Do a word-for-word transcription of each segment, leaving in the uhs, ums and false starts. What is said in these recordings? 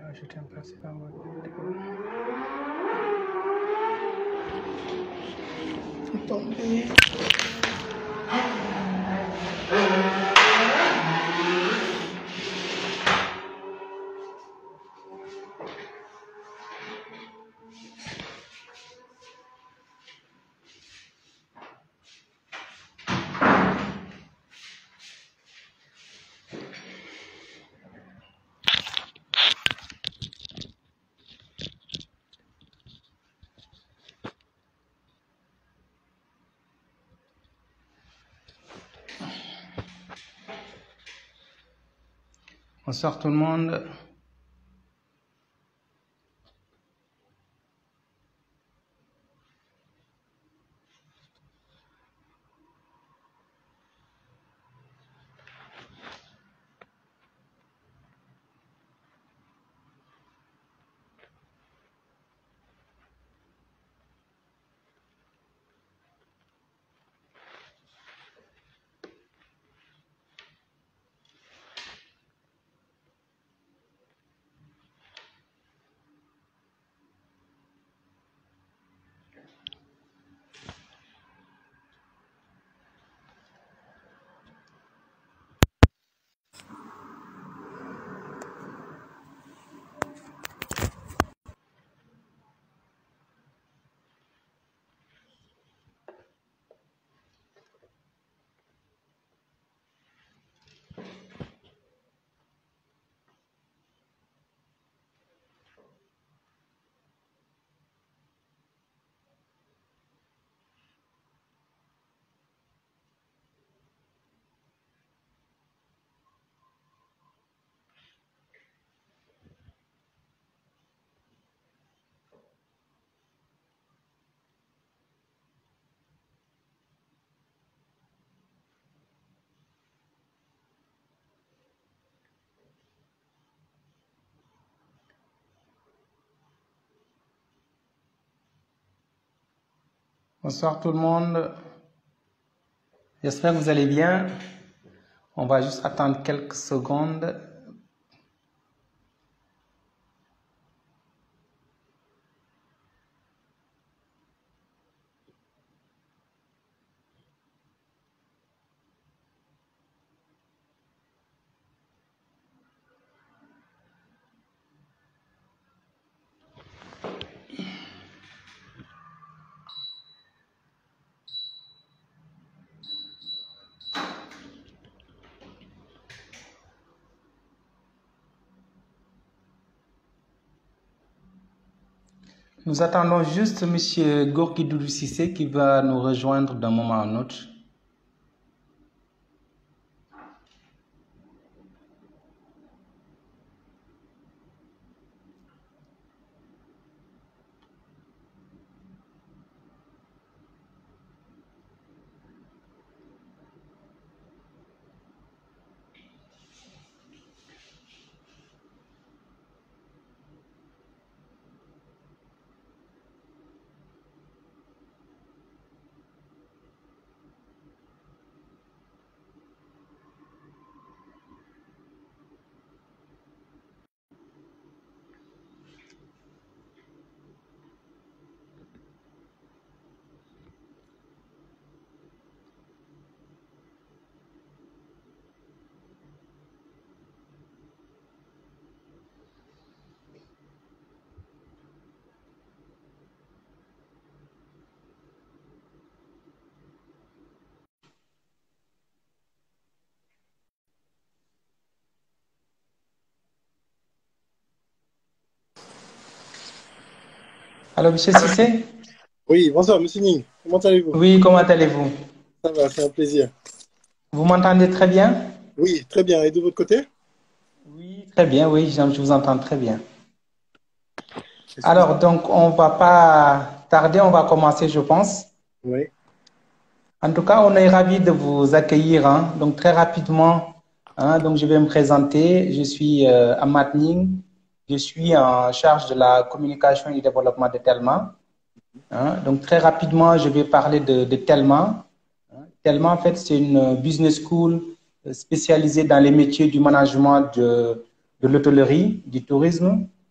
ajouter un principal mode vidéo. Attendez. Bonsoir tout le monde. Bonsoir tout le monde. J'espère que vous allez bien. On va juste attendre quelques secondes. Nous attendons juste Monsieur Gorgui Doudou Cissé qui va nous rejoindre d'un moment à un autre. Allô, Monsieur Cissé? Oui, bonsoir, Monsieur Ning. Comment allez-vous? Oui, comment allez-vous? Ça va, c'est un plaisir. Vous m'entendez très bien? Oui, très bien. Et de votre côté? Oui, très bien, oui, je je vous entends très bien. Est-ce que... Alors, donc, on va pas tarder, on va commencer, je pense. Oui, En tout cas, on est ravis de vous accueillir. Hein. Donc, très rapidement, hein, donc je vais me présenter. Je suis euh, Amat Ning. Je suis en charge de la communication et du développement de Telma. Hein. Donc, très rapidement, je vais parler de, de Telma. Hein. Telma, en fait, c'est une business school spécialisée dans les métiers du management de, de l'hôtellerie, du tourisme.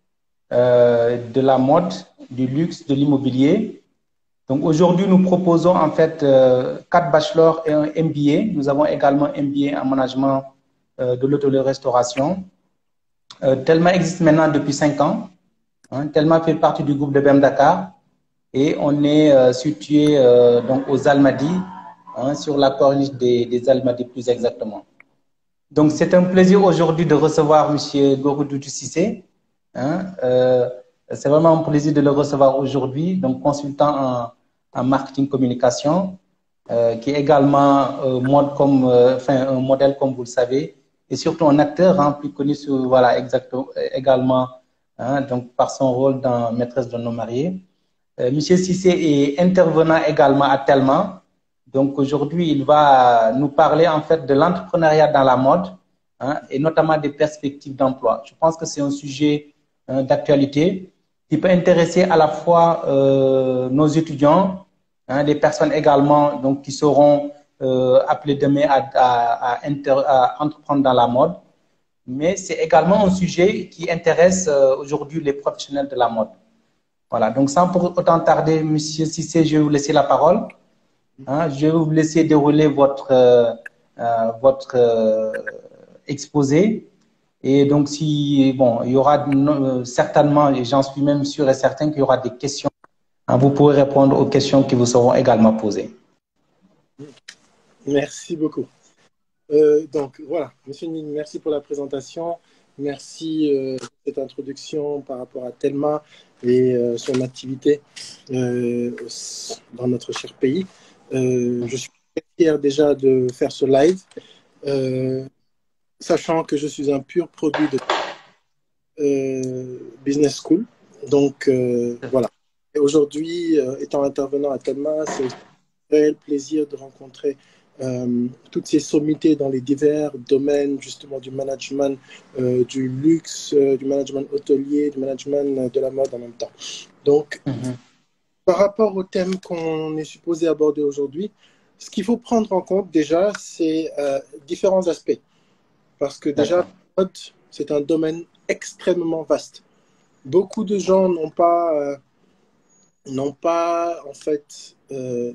euh, de la mode, du luxe, de l'immobilier. Donc aujourd'hui, nous proposons en fait euh, quatre bachelors et un M B A. Nous avons également un M B A en management euh, de l'hôtellerie-restauration. Euh, Telma existe maintenant depuis cinq ans. Hein. Telma fait partie du groupe de B E M Dakar et on est euh, situé euh, donc aux Almadies, hein, sur la corniche des, des Almadies plus exactement. Donc c'est un plaisir aujourd'hui de recevoir Monsieur Goroudou Cissé. Hein. Euh, c'est vraiment un plaisir de le recevoir aujourd'hui, donc consultant en, en marketing communication, euh, qui est également euh, mode comme, euh, enfin, un modèle comme vous le savez, et surtout un acteur, hein, plus connu sur, voilà, exactement, également, hein, donc par son rôle dans Maîtresse d'un homme marié. Euh, Monsieur Cissé est intervenant également à Telma. Donc aujourd'hui, il va nous parler en fait de l'entrepreneuriat dans la mode, hein, et notamment des perspectives d'emploi. Je pense que c'est un sujet hein, d'actualité qui peut intéresser à la fois euh, nos étudiants, hein, des personnes également donc, qui seront euh, appelées demain à, à, à, inter, à entreprendre dans la mode. Mais c'est également un sujet qui intéresse euh, aujourd'hui les professionnels de la mode. Voilà, donc sans pour autant tarder, Monsieur Cissé, je vais vous laisser la parole. Hein, je vais vous laisser dérouler votre, euh, euh, votre euh, exposé. Et donc, si, bon, il y aura euh, certainement, et j'en suis même sûr et certain qu'il y aura des questions. Hein, vous pourrez répondre aux questions qui vous seront également posées. Merci beaucoup. Euh, donc, voilà, Monsieur Ning, merci pour la présentation. Merci euh, pour cette introduction par rapport à Telma et euh, son activité euh, dans notre cher pays. Euh, je suis très fier déjà de faire ce live, euh, sachant que je suis un pur produit de euh, Business School. Donc, euh, voilà. Et aujourd'hui, euh, étant intervenant à Telma, c'est un réel plaisir de rencontrer Euh, toutes ces sommités dans les divers domaines justement du management, euh, du luxe, euh, du management hôtelier, du management de la mode en même temps. Donc, mm-hmm. par rapport au thème qu'on est supposé aborder aujourd'hui, ce qu'il faut prendre en compte déjà, c'est euh, différents aspects. Parce que déjà, la mode, c'est un domaine extrêmement vaste. Beaucoup de gens n'ont pas, euh, n'ont pas en fait, euh,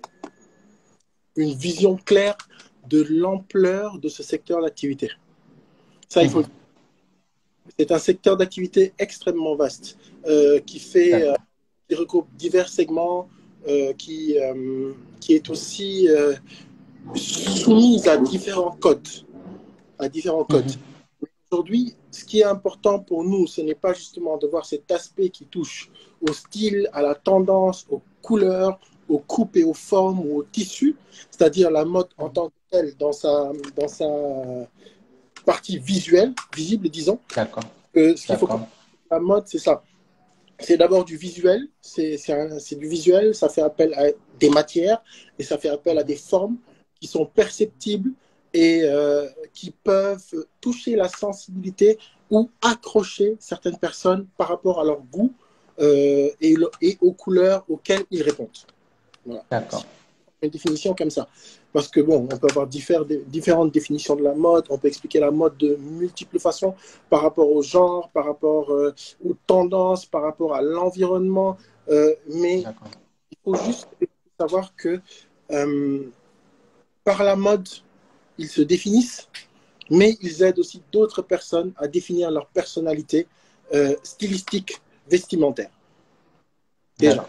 une vision claire de l'ampleur de ce secteur d'activité. Ça, il faut. Mmh. C'est un secteur d'activité extrêmement vaste euh, qui fait, euh, qui regroupe divers segments, euh, qui, euh, qui est aussi euh, soumis à différents codes, à différents codes. Mmh. Aujourd'hui, ce qui est important pour nous, ce n'est pas justement de voir cet aspect qui touche au style, à la tendance, aux couleurs, aux coupes et aux formes ou aux tissus, c'est-à-dire la mode en tant que telle dans sa, dans sa partie visuelle, visible, disons. D'accord. Euh, ce qu'il faut comprendre, la mode, c'est ça. C'est d'abord du visuel, c'est du visuel, ça fait appel à des matières et ça fait appel à des formes qui sont perceptibles et euh, qui peuvent toucher la sensibilité ou accrocher certaines personnes par rapport à leur goût euh, et, le, et aux couleurs auxquelles ils répondent. Voilà. D'accord. Une définition comme ça. Parce que bon, on peut avoir différentes définitions de la mode, on peut expliquer la mode de multiples façons par rapport au genre, par rapport euh, aux tendances, par rapport à l'environnement. Euh, mais il faut juste savoir que euh, par la mode, ils se définissent, mais ils aident aussi d'autres personnes à définir leur personnalité euh, stylistique, vestimentaire. Déjà.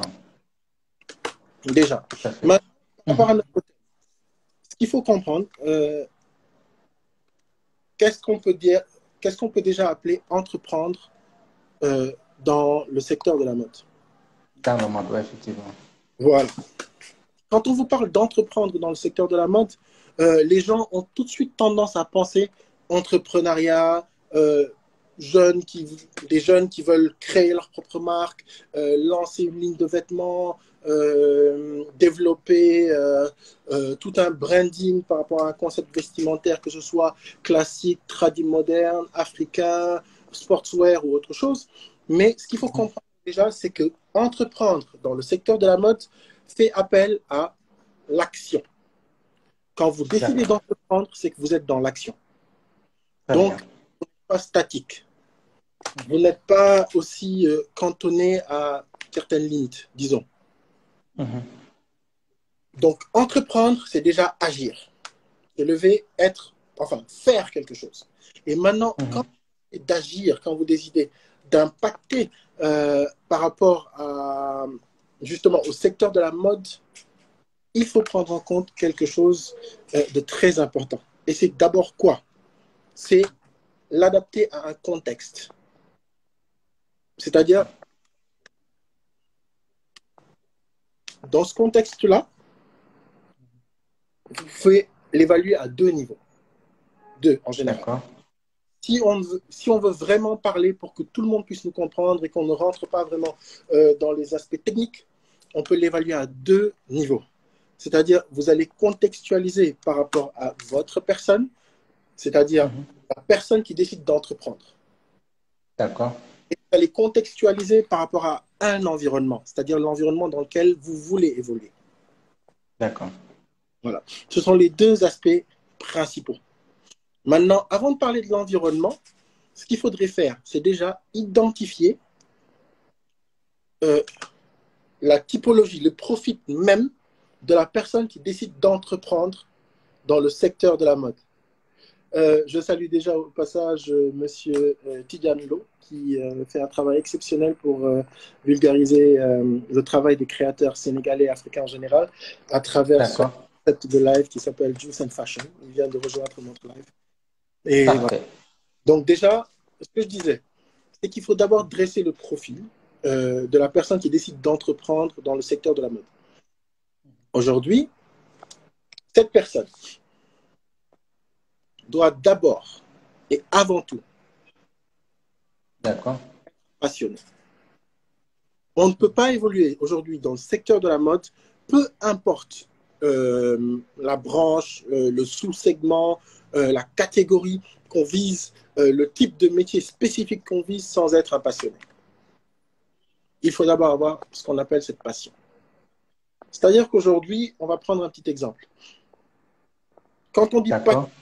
Déjà. Mais, par rapport à notre côté, ce qu'il faut comprendre, euh, qu'est-ce qu'on peut dire, qu'est-ce qu'on peut déjà appeler entreprendre euh, dans le secteur de la mode? Dans la mode, oui, effectivement. Voilà. Quand on vous parle d'entreprendre dans le secteur de la mode, euh, les gens ont tout de suite tendance à penser entrepreneuriat, euh, jeunes qui, des jeunes qui veulent créer leur propre marque, euh, lancer une ligne de vêtements, euh, développer euh, euh, tout un branding par rapport à un concept vestimentaire, que ce soit classique, tradi moderne, africain, sportswear ou autre chose. Mais ce qu'il faut comprendre déjà, c'est que entreprendre dans le secteur de la mode fait appel à l'action. Quand vous décidez d'entreprendre, c'est que vous êtes dans l'action. Donc, vous n'êtes pas statique. vous n'êtes pas aussi euh, cantonné à certaines limites, disons. Mhm. Donc, entreprendre, c'est déjà agir. Se lever, être, enfin, faire quelque chose. Et maintenant, Mhm. quand d'agir, quand vous décidez d'impacter euh, par rapport à, justement au secteur de la mode, il faut prendre en compte quelque chose euh, de très important. Et c'est d'abord quoi? C'est l'adapter à un contexte. C'est-à-dire, dans ce contexte-là, vous pouvez l'évaluer à deux niveaux. Deux, en général. D'accord. Si on, veut, si on veut vraiment parler pour que tout le monde puisse nous comprendre et qu'on ne rentre pas vraiment euh, dans les aspects techniques, on peut l'évaluer à deux niveaux. C'est-à-dire, vous allez contextualiser par rapport à votre personne, c'est-à-dire Mhm. la personne qui décide d'entreprendre. D'accord. Et vous allez contextualiser par rapport à un environnement, c'est-à-dire l'environnement dans lequel vous voulez évoluer. D'accord. Voilà. Ce sont les deux aspects principaux. Maintenant, avant de parler de l'environnement, ce qu'il faudrait faire, c'est déjà identifier euh, la typologie, le profil même de la personne qui décide d'entreprendre dans le secteur de la mode. Euh, je salue déjà au passage euh, Monsieur euh, Tidiane Lo, qui euh, fait un travail exceptionnel pour euh, vulgariser euh, le travail des créateurs sénégalais et africains en général à travers ce D'accord. concept de live qui s'appelle Juice and Fashion. Il vient de rejoindre notre live. Et voilà. Parfait. Donc déjà, ce que je disais, c'est qu'il faut d'abord dresser le profil euh, de la personne qui décide d'entreprendre dans le secteur de la mode. Aujourd'hui, cette personne doit d'abord et avant tout D'accord. passionnée. On ne peut pas évoluer aujourd'hui dans le secteur de la mode, peu importe euh, la branche, euh, le sous-segment, euh, la catégorie qu'on vise, euh, le type de métier spécifique qu'on vise sans être un passionné. Il faut d'abord avoir ce qu'on appelle cette passion. C'est-à-dire qu'aujourd'hui, on va prendre un petit exemple. Quand on dit passion, D'accord.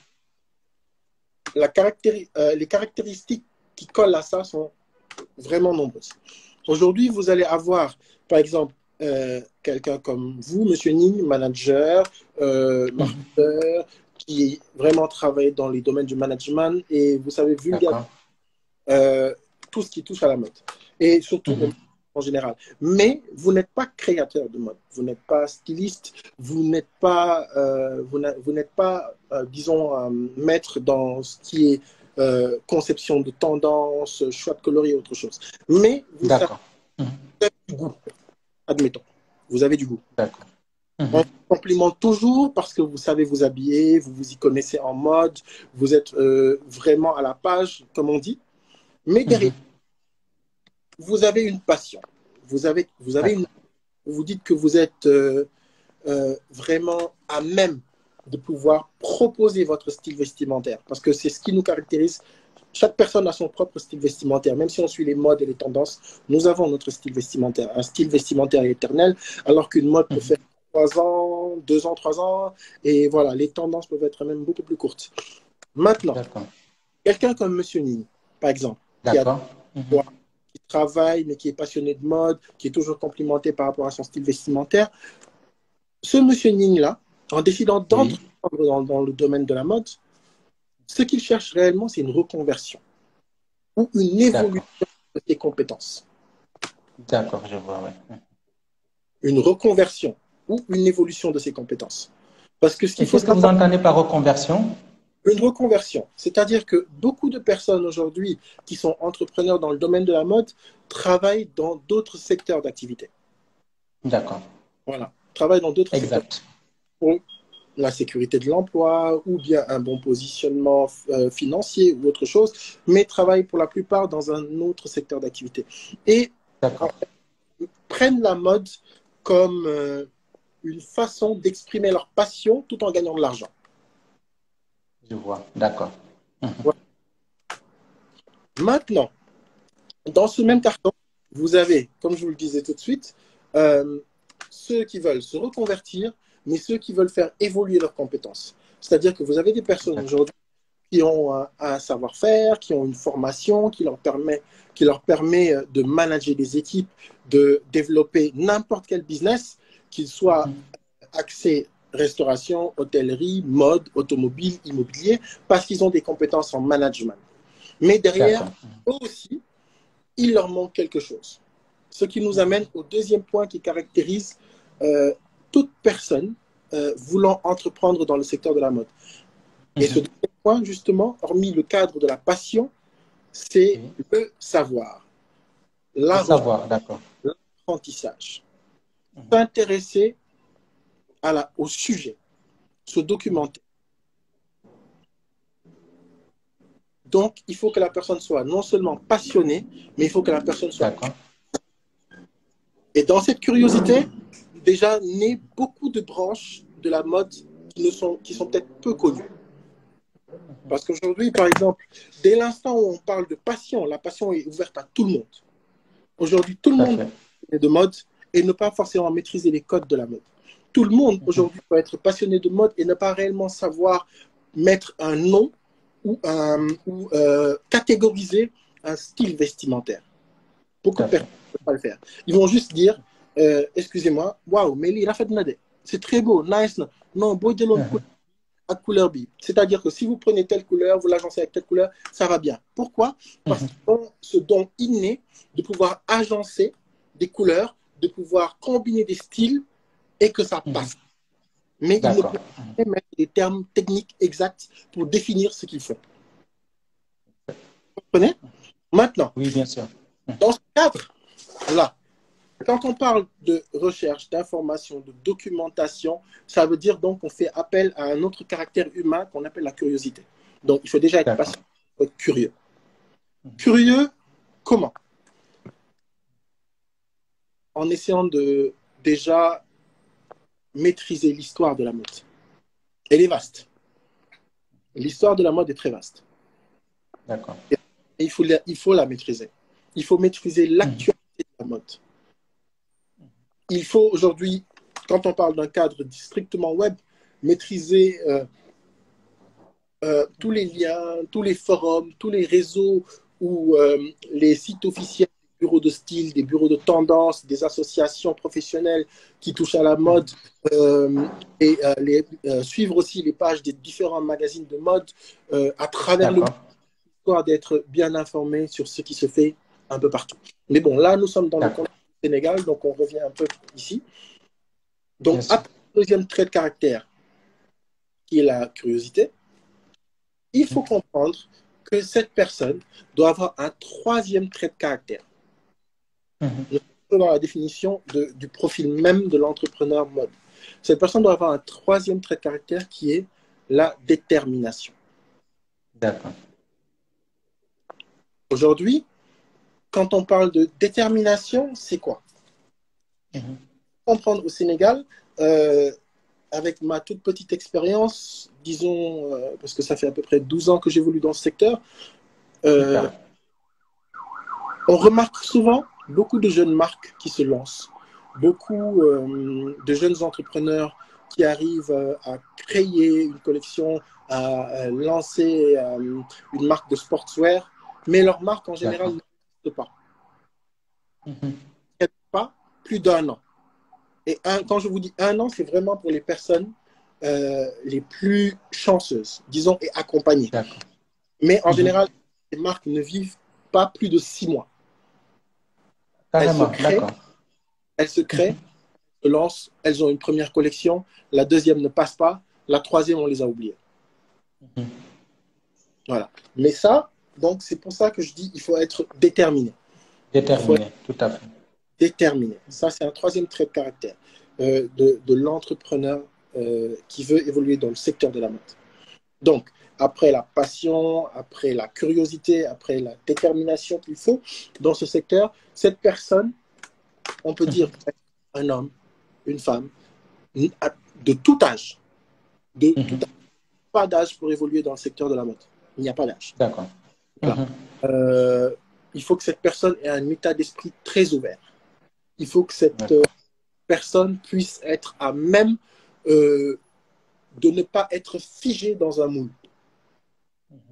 la caractéri- euh, les caractéristiques qui collent à ça sont vraiment nombreuses. Aujourd'hui, vous allez avoir, par exemple, euh, quelqu'un comme vous, Monsieur Ning, manager, euh, Mhm. marketeur, qui vraiment travaille dans les domaines du management et vous savez vulgariser D'accord. euh, tout ce qui touche à la mode et surtout Mhm. en général. Mais vous n'êtes pas créateur de mode, vous n'êtes pas styliste, vous n'êtes pas, euh, vous n'êtes pas, euh, disons, euh, maître dans ce qui est euh, conception de tendance, choix de coloris et autre chose. Mais vous savez D'accord. Mhm. du goût, admettons. Vous avez du goût. D'accord. On Mhm. vous complimente toujours parce que vous savez vous habiller, vous vous y connaissez en mode, vous êtes euh, vraiment à la page, comme on dit. Mais derrière, Mhm. vous avez une passion. Vous avez, vous avez une, D'accord. vous dites que vous êtes euh, euh, vraiment à même de pouvoir proposer votre style vestimentaire parce que c'est ce qui nous caractérise. Chaque personne a son propre style vestimentaire. Même si on suit les modes et les tendances, nous avons notre style vestimentaire. Un style vestimentaire éternel, alors qu'une mode peut Mhm. faire trois ans, deux ans, trois ans. Et voilà, les tendances peuvent être même beaucoup plus courtes. Maintenant, D'accord. quelqu'un comme Monsieur Ning, par exemple, qui a D'accord. Mhm. qui travaille, mais qui est passionné de mode, qui est toujours complimenté par rapport à son style vestimentaire, ce Monsieur Ning-là, en décidant Oui. d'entreprendre dans, dans le domaine de la mode, ce qu'il cherche réellement, c'est une reconversion ou une évolution D'accord. de ses compétences. D'accord, je vois, ouais. Mhm. Une reconversion ou une évolution de ses compétences. Parce que ce Et qu'il faut qu'est-ce que vous savoir, entendez par reconversion? une reconversion, c'est-à-dire que beaucoup de personnes aujourd'hui qui sont entrepreneurs dans le domaine de la mode travaillent dans d'autres secteurs d'activité. D'accord. Voilà, travaillent dans d'autres secteurs Exact. pour la sécurité de l'emploi ou bien un bon positionnement euh, financier ou autre chose, mais travaillent pour la plupart dans un autre secteur d'activité. Et en D'accord. fait, prennent la mode comme euh, une façon d'exprimer leur passion tout en gagnant de l'argent. Je vois. D'accord. Mhm. Voilà. Maintenant, dans ce même carton, vous avez, comme je vous le disais tout de suite, euh, ceux qui veulent se reconvertir, mais ceux qui veulent faire évoluer leurs compétences. C'est-à-dire que vous avez des personnes D'accord. aujourd'hui qui ont un, un savoir-faire, qui ont une formation qui leur permet, qui leur permet de manager des équipes, de développer n'importe quel business, qu'il soit axé restauration, hôtellerie, mode, automobile, immobilier, parce qu'ils ont des compétences en management. Mais derrière, eux aussi, il leur manque quelque chose. Ce qui nous amène au deuxième point qui caractérise euh, toute personne euh, voulant entreprendre dans le secteur de la mode. Et ce deuxième point, justement, hormis le cadre de la passion, c'est oui. le savoir. La le savoir, d'accord. L'apprentissage. Mmh. S'intéresser à la, au sujet, se documenter. Donc, il faut que la personne soit non seulement passionnée, mais il faut que la personne soit... D'accord. Et dans cette curiosité, déjà naît beaucoup de branches de la mode qui, ne sont, qui sont peut-être peu connues. Parce qu'aujourd'hui, par exemple, dès l'instant où on parle de passion, la passion est ouverte à tout le monde. Aujourd'hui, tout le monde est de mode et ne pas forcément maîtriser les codes de la mode. Tout le monde aujourd'hui peut être passionné de mode et ne pas réellement savoir mettre un nom ou, un, ou euh, catégoriser un style vestimentaire. Beaucoup de personnes ne peuvent pas le faire. Ils vont juste dire, euh, excusez-moi, waouh, mais il a fait de nade. C'est très beau, nice. Non, beau de l'autre à couleur B. C'est-à-dire que si vous prenez telle couleur, vous l'agencez avec telle couleur, ça va bien. Pourquoi? Parce qu'ils ont ce don inné de pouvoir agencer des couleurs, de pouvoir combiner des styles et que ça passe. Mais ils ne peuvent pas mettre des termes techniques exacts pour définir ce qu'ils font. Vous comprenez? Maintenant, oui, bien sûr. Dans ce cadre-là, quand on parle de recherche, d'information, de documentation, ça veut dire donc qu'on fait appel à un autre caractère humain qu'on appelle la curiosité. Donc, il faut déjà être patient, être curieux. Curieux, comment? En essayant de déjà maîtriser l'histoire de la mode. Elle est vaste. L'histoire de la mode est très vaste. D'accord. Et il faut, la, il faut la maîtriser. Il faut maîtriser l'actualité de la mode. Il faut aujourd'hui, quand on parle d'un cadre strictement web, maîtriser euh, euh, tous les liens, tous les forums, tous les réseaux ou euh, les sites officiels des bureaux de style, des bureaux de tendance, des associations professionnelles qui touchent à la mode euh, et euh, les, euh, suivre aussi les pages des différents magazines de mode euh, à travers le monde, histoire d'être bien informé sur ce qui se fait un peu partout. Mais bon, là, nous sommes dans le contexte du Sénégal, donc on revient un peu ici. Donc, après le deuxième trait de caractère, qui est la curiosité, il faut comprendre que cette personne doit avoir un troisième trait de caractère. Mm-hmm. Dans la définition de, du profil même de l'entrepreneur mode. Cette personne doit avoir un troisième trait de caractère qui est la détermination. D'accord. Aujourd'hui, quand on parle de détermination, c'est quoi? Mm-hmm. Comprendre au Sénégal, euh, avec ma toute petite expérience, disons, euh, parce que ça fait à peu près douze ans que j'évolue dans ce secteur, euh, on remarque souvent beaucoup de jeunes marques qui se lancent, beaucoup euh, de jeunes entrepreneurs qui arrivent euh, à créer une collection, à, à lancer euh, une marque de sportswear, mais leur marque en général n'existe pas. Mm-hmm. Elle n'a pas plus d'un an. Et un, quand je vous dis un an, c'est vraiment pour les personnes euh, les plus chanceuses, disons, et accompagnées. Mais en mm-hmm. général, les marques ne vivent pas plus de six mois. Carrément, elles se créent, elles se, créent, mm-hmm. se lancent, elles ont une première collection, la deuxième ne passe pas, la troisième, on les a oubliées. Mm-hmm. Voilà. Mais ça, donc, c'est pour ça que je dis il faut être déterminé. Déterminé, être tout à fait. Déterminé. Ça, c'est un troisième trait de caractère euh, de, de l'entrepreneur euh, qui veut évoluer dans le secteur de la mode. Donc, après la passion, après la curiosité, après la détermination qu'il faut dans ce secteur, cette personne, on peut dire un homme, une femme, de tout âge, de mm-hmm. tout âge. Pas d'âge pour évoluer dans le secteur de la mode. Il n'y a pas d'âge. D'accord. Voilà. Mm-hmm. euh, il faut que cette personne ait un état d'esprit très ouvert. Il faut que cette euh, personne puisse être à même euh, de ne pas être figée dans un moule.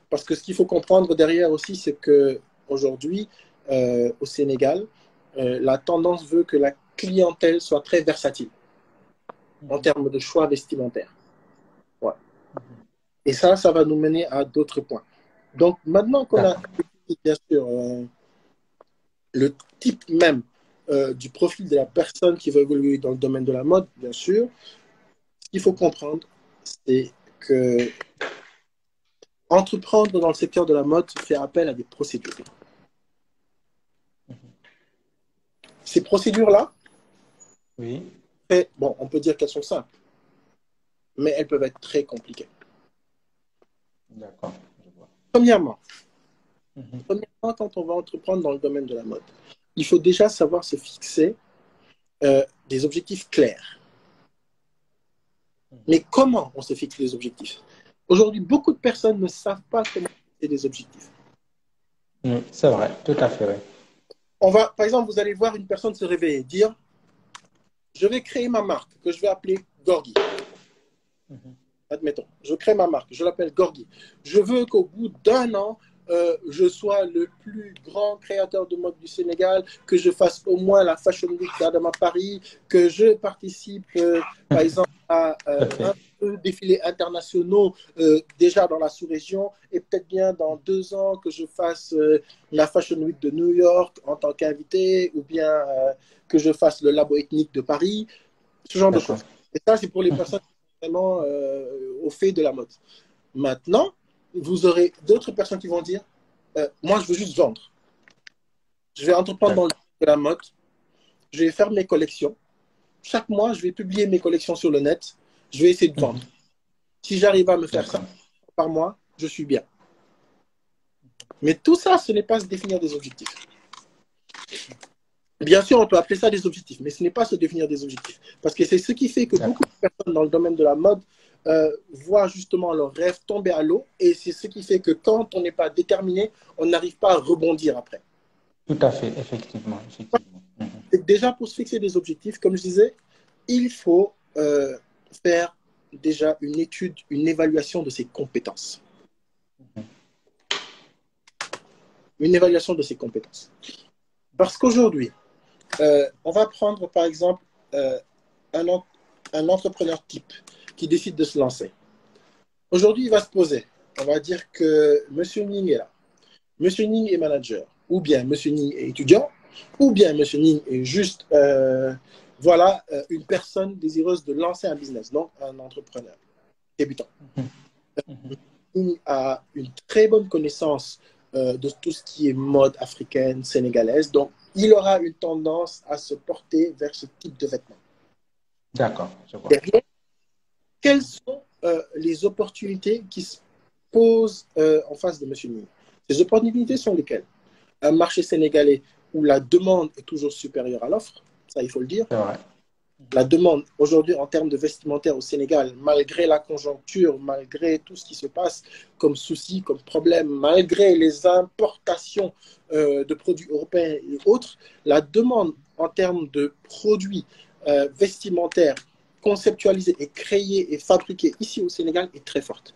Parce que ce qu'il faut comprendre derrière aussi, c'est qu'aujourd'hui, euh, au Sénégal, euh, la tendance veut que la clientèle soit très versatile en termes de choix vestimentaires. Ouais. Et ça, ça va nous mener à d'autres points. Donc, maintenant qu'on a, bien sûr, euh, le type même euh, du profil de la personne qui va évoluer dans le domaine de la mode, bien sûr, ce qu'il faut comprendre, c'est que entreprendre dans le secteur de la mode fait appel à des procédures. Ces procédures-là, Oui. bon, on peut dire qu'elles sont simples, mais elles peuvent être très compliquées. D'accord. Premièrement, mm-hmm. Premièrement, quand on va entreprendre dans le domaine de la mode, il faut déjà savoir se fixer euh, des objectifs clairs. Mais comment on se fixe les objectifs? Aujourd'hui, beaucoup de personnes ne savent pas comment fixer des objectifs. Mm, c'est vrai, tout à fait. Oui. On va, par exemple, vous allez voir une personne se réveiller, dire « Je vais créer ma marque que je vais appeler Gorgui. Mm-hmm. » Admettons, je crée ma marque, je l'appelle Gorgui. Je veux qu'au bout d'un an, euh, je sois le plus grand créateur de mode du Sénégal, que je fasse au moins la Fashion Week d'Adama Paris, que je participe, euh, par exemple, à euh, un peu défilés internationaux euh, déjà dans la sous-région, et peut-être bien dans deux ans que je fasse euh, la Fashion Week de New York en tant qu'invité, ou bien euh, que je fasse le Labo Ethnique de Paris, ce genre de choses. Et ça, c'est pour les personnes vraiment euh, au fait de la mode. Maintenant, vous aurez d'autres personnes qui vont dire euh, moi, je veux juste vendre. Je vais entreprendre dans le domaine de la mode. Je vais faire mes collections. Chaque mois, je vais publier mes collections sur le net. Je vais essayer de vendre. Mm-hmm. Si j'arrive à me faire ça par mois, je suis bien. Mais tout ça, ce n'est pas se définir des objectifs. Bien sûr, on peut appeler ça des objectifs, mais ce n'est pas se définir des objectifs. Parce que c'est ce qui fait que beaucoup de personnes dans le domaine de la mode euh, voient justement leurs rêves tomber à l'eau, et c'est ce qui fait que quand on n'est pas déterminé, on n'arrive pas à rebondir après. Tout à fait, effectivement. effectivement. Et déjà, pour se fixer des objectifs, comme je disais, il faut euh, faire déjà une étude, une évaluation de ses compétences. Une évaluation de ses compétences. Parce qu'aujourd'hui, Euh, on va prendre par exemple euh, un, un entrepreneur type qui décide de se lancer. Aujourd'hui, il va se poser. On va dire que Monsieur Ning est là. Monsieur Ning est manager. Ou bien Monsieur Ning est étudiant. Ou bien Monsieur Ning est juste euh, voilà, euh, une personne désireuse de lancer un business. Donc, un entrepreneur débutant. Monsieur Ning a une très bonne connaissance euh, de tout ce qui est mode africaine, sénégalaise. Donc, il aura une tendance à se porter vers ce type de vêtements. D'accord, je vois. Derrière, quelles sont euh, les opportunités qui se posent euh, en face de M. Ning? Ces opportunités sont lesquelles? Un marché sénégalais où la demande est toujours supérieure à l'offre, ça il faut le dire. C'est vrai. La demande aujourd'hui en termes de vestimentaire au Sénégal, malgré la conjoncture, malgré tout ce qui se passe comme soucis, comme problème, malgré les importations euh, de produits européens et autres, la demande en termes de produits euh, vestimentaires conceptualisés et créés et fabriqués ici au Sénégal est très forte.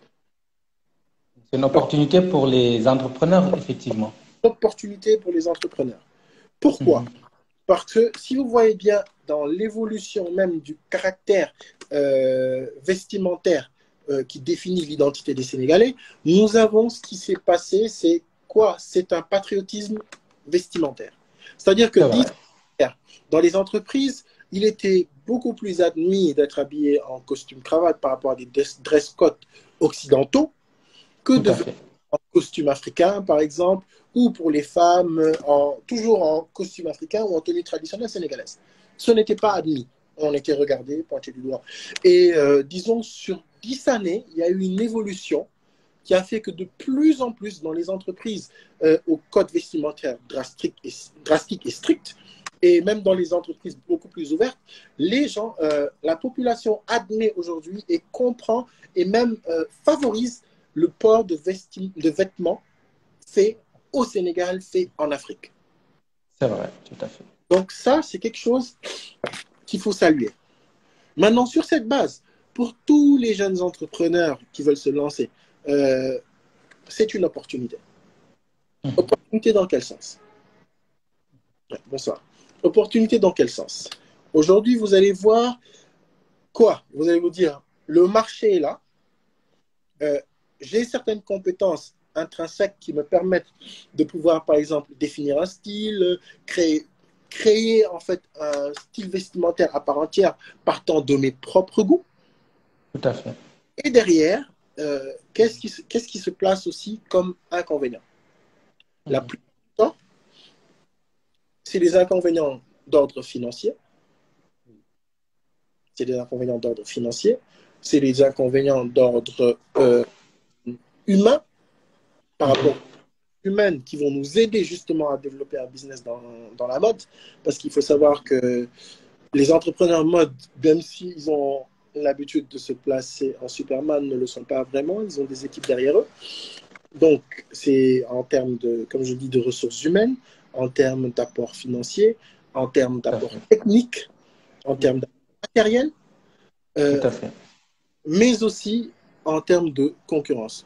C'est une opportunité pour les entrepreneurs, effectivement. Une opportunité pour les entrepreneurs. Pourquoi? Mm-hmm. Parce que si vous voyez bien dans l'évolution même du caractère euh, vestimentaire euh, qui définit l'identité des Sénégalais, nous avons ce qui s'est passé, c'est quoi? C'est un patriotisme vestimentaire. C'est-à-dire que dans les entreprises, il était beaucoup plus admis d'être habillé en costume cravate par rapport à des dress codes occidentaux que de en costume africain, par exemple, ou pour les femmes, en, toujours en costume africain ou en tenue traditionnelle sénégalaise. Ce n'était pas admis. On était regardé, pointé du doigt. Et euh, disons, sur dix années, il y a eu une évolution qui a fait que de plus en plus dans les entreprises euh, au code vestimentaire drastique et, drastique et strict, et même dans les entreprises beaucoup plus ouvertes, les gens, euh, la population admet aujourd'hui et comprend et même euh, favorise le port de, de vêtements faits au Sénégal, faits en Afrique. C'est vrai, tout à fait. Donc ça, c'est quelque chose qu'il faut saluer. Maintenant, sur cette base, pour tous les jeunes entrepreneurs qui veulent se lancer, euh, c'est une opportunité. Opportunité dans quel sens? Bonsoir. Opportunité dans quel sens? Aujourd'hui, vous allez voir quoi? Vous allez vous dire, le marché est là. Euh, j'ai certaines compétences intrinsèques qui me permettent de pouvoir, par exemple, définir un style, créer, créer en fait un style vestimentaire à part entière partant de mes propres goûts. Tout à fait. Et derrière, euh, qu'est-ce qui, qu'est-ce qui se place aussi comme inconvénient? La Mhm. plupart du temps, c'est des inconvénients d'ordre financier. C'est des inconvénients d'ordre financier. C'est des inconvénients d'ordre euh, humain par rapport aux humaines qui vont nous aider justement à développer un business dans, dans la mode. Parce qu'il faut savoir que les entrepreneurs mode, même s'ils ont l'habitude de se placer en Superman, ne le sont pas vraiment. Ils ont des équipes derrière eux. Donc, c'est en termes de, comme je dis, de ressources humaines, en termes d'apport financier, en termes d'apport technique, en termes d'apport matériel, euh, Tout à fait. mais aussi en termes de concurrence.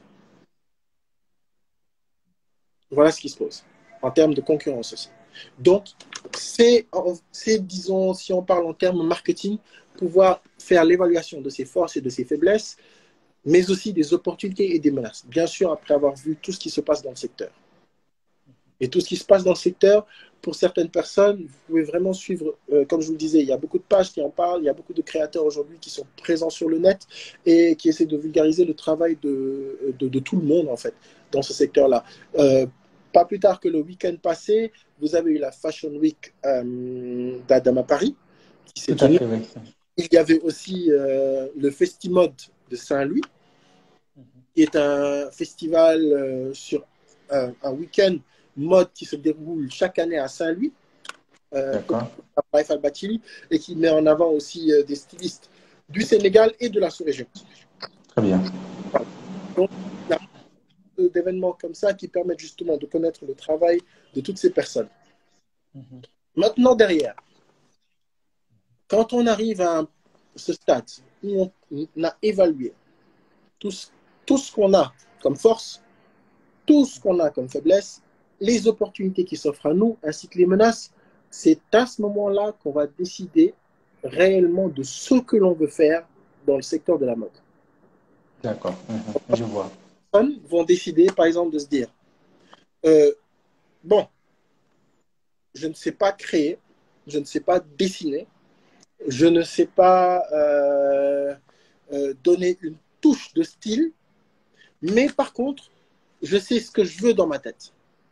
Voilà ce qui se pose, en termes de concurrence aussi. Donc, c'est, disons, si on parle en termes marketing, pouvoir faire l'évaluation de ses forces et de ses faiblesses, mais aussi des opportunités et des menaces. Bien sûr, après avoir vu tout ce qui se passe dans le secteur. Et tout ce qui se passe dans le secteur, pour certaines personnes, vous pouvez vraiment suivre, euh, comme je vous le disais, il y a beaucoup de pages qui en parlent, il y a beaucoup de créateurs aujourd'hui qui sont présents sur le net et qui essaient de vulgariser le travail de, de, de tout le monde, en fait, dans ce secteur-là. Euh, pas plus tard que le week-end passé, vous avez eu la Fashion Week euh, d'Adam à Paris, qui s'est tenue. Oui. Il y avait aussi euh, le Festimode de Saint-Louis, qui est un festival euh, sur un, un week-end mode qui se déroule chaque année à Saint-Louis, euh, à Raif Al-Bathily, et qui met en avant aussi euh, des stylistes du Sénégal et de la sous-région. Très bien. Donc, il y a d'événements comme ça qui permettent justement de connaître le travail de toutes ces personnes. Mm-hmm. Maintenant, derrière, quand on arrive à ce stade où on a évalué tout ce, tout ce qu'on a comme force, tout ce qu'on a comme faiblesse, les opportunités qui s'offrent à nous, ainsi que les menaces, c'est à ce moment-là qu'on va décider réellement de ce que l'on veut faire dans le secteur de la mode. D'accord, mmh, je vois. Les personnes vont décider, par exemple, de se dire, euh, bon, je ne sais pas créer, je ne sais pas dessiner, je ne sais pas euh, euh, donner une touche de style, mais par contre, je sais ce que je veux dans ma tête.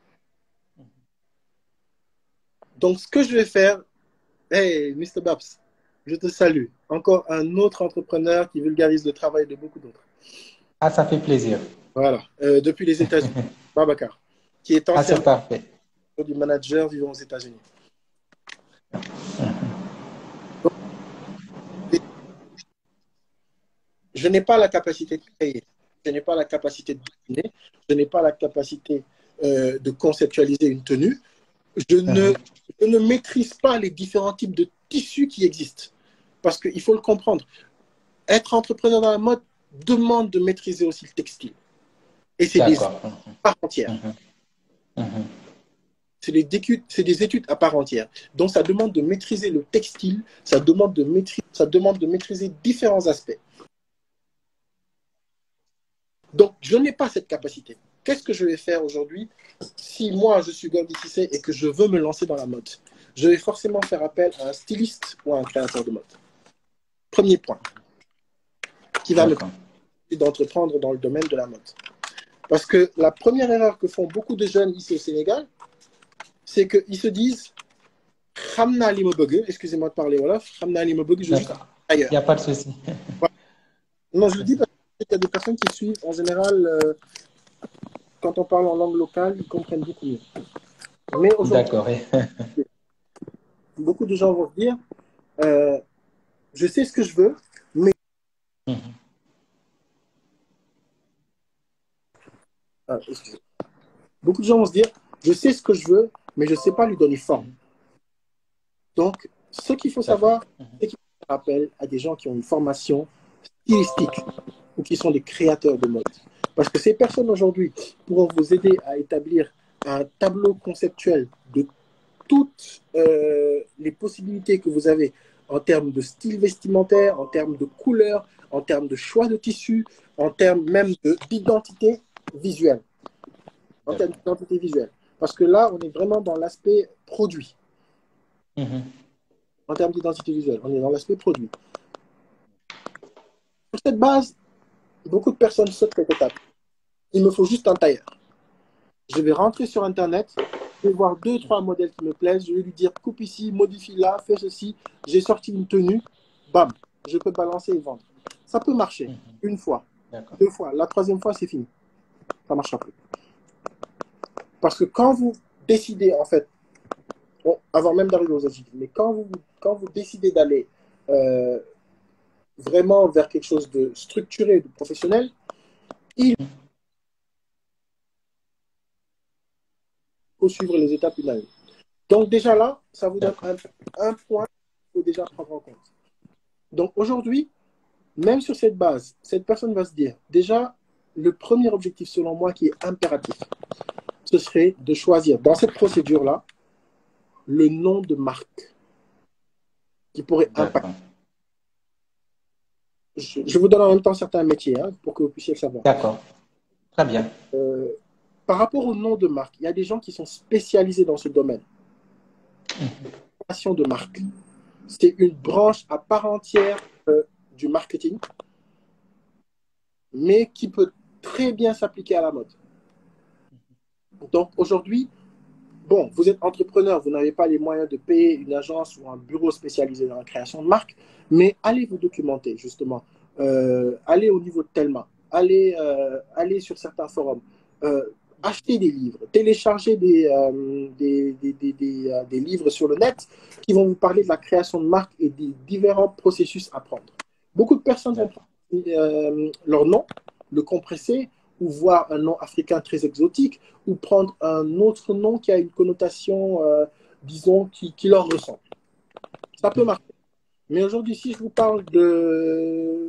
Donc, ce que je vais faire, hey, mister Babs, je te salue. Encore un autre entrepreneur qui vulgarise le travail de beaucoup d'autres. Ah, ça fait plaisir. Voilà. Euh, depuis les États-Unis, Babacar, qui est ancien ah, du manager vivant aux États-Unis. Donc, je n'ai pas la capacité de créer, je n'ai pas la capacité de dessiner, je n'ai pas la capacité euh, de conceptualiser une tenue. Je ne, uh-huh. je ne maîtrise pas les différents types de tissus qui existent. Parce qu'il faut le comprendre. Être entrepreneur dans la mode demande de maîtriser aussi le textile. Et c'est des études à part entière. Uh-huh. Uh-huh. C'est des, des études à part entière. Donc, ça demande de maîtriser le textile, ça demande de maîtriser, ça demande de maîtriser différents aspects. Donc, je n'ai pas cette capacité. Qu'est-ce que je vais faire aujourd'hui si moi, je suis Gordy Cissé et que je veux me lancer dans la mode? Je vais forcément faire appel à un styliste ou à un créateur de mode. Premier point qui va me permettre d'entreprendre dans le domaine de la mode. Parce que la première erreur que font beaucoup de jeunes ici au Sénégal, c'est qu'ils se disent Khamna Limobug, excusez-moi de parler Wolof, Khamna Limobug, je suis ailleurs. Il n'y a pas de souci. Voilà. Non, je le dis parce qu'il y a des personnes qui suivent en général, euh, quand on parle en langue locale, ils comprennent beaucoup mieux. Mais D'accord. Beaucoup de gens vont se dire euh, je sais ce que je veux, mais. Mm-hmm. Ah, beaucoup de gens vont se dire je sais ce que je veux, mais je ne sais pas lui donner forme. Donc, ce qu'il faut savoir, c'est qu'il faut faire appel à des gens qui ont une formation stylistique. ou qui sont des créateurs de mode. Parce que ces personnes aujourd'hui pourront vous aider à établir un tableau conceptuel de toutes euh, les possibilités que vous avez en termes de style vestimentaire, en termes de couleur, en termes de choix de tissu, en termes même d'identité visuelle. En termes d'identité visuelle. Parce que là, on est vraiment dans l'aspect produit. Mm-hmm. En termes d'identité visuelle, on est dans l'aspect produit. Sur cette base, beaucoup de personnes sautent cette étape. Il me faut juste un tailleur. Je vais rentrer sur Internet, je vais voir deux, trois modèles qui me plaisent, je vais lui dire coupe ici, modifie là, fais ceci, j'ai sorti une tenue, bam, je peux balancer et vendre. Ça peut marcher mmh. une fois, deux fois, la troisième fois c'est fini. Ça ne marchera plus. Parce que quand vous décidez, en fait, bon, avant même d'arriver aux adjectifs, mais quand vous, quand vous décidez d'aller euh, vraiment vers quelque chose de structuré, de professionnel, il faut suivre les étapes une à une. Donc déjà là, ça vous donne un, un point qu'il faut déjà prendre en compte. Donc aujourd'hui, même sur cette base, cette personne va se dire, déjà, le premier objectif selon moi qui est impératif, ce serait de choisir dans cette procédure-là le nom de marque qui pourrait impacter. Je, je vous donne en même temps certains métiers hein, pour que vous puissiez le savoir. D'accord. Très bien. Euh, par rapport au nom de marque, il y a des gens qui sont spécialisés dans ce domaine. Création de marque. C'est une branche à part entière euh, du marketing, mais qui peut très bien s'appliquer à la mode. Donc aujourd'hui, bon, vous êtes entrepreneur, vous n'avez pas les moyens de payer une agence ou un bureau spécialisé dans la création de marque, mais allez vous documenter justement. Euh, allez au niveau de Telma, allez, euh, allez sur certains forums, euh, achetez des livres, téléchargez des, euh, des, des, des, des, euh, des livres sur le net qui vont vous parler de la création de marque et des différents processus à prendre. Beaucoup de personnes vont prendre euh, leur nom, le compresser, ou voir un nom africain très exotique, ou prendre un autre nom qui a une connotation, euh, disons, qui, qui leur ressemble. Ça peut marcher. Mais aujourd'hui, si je vous parle de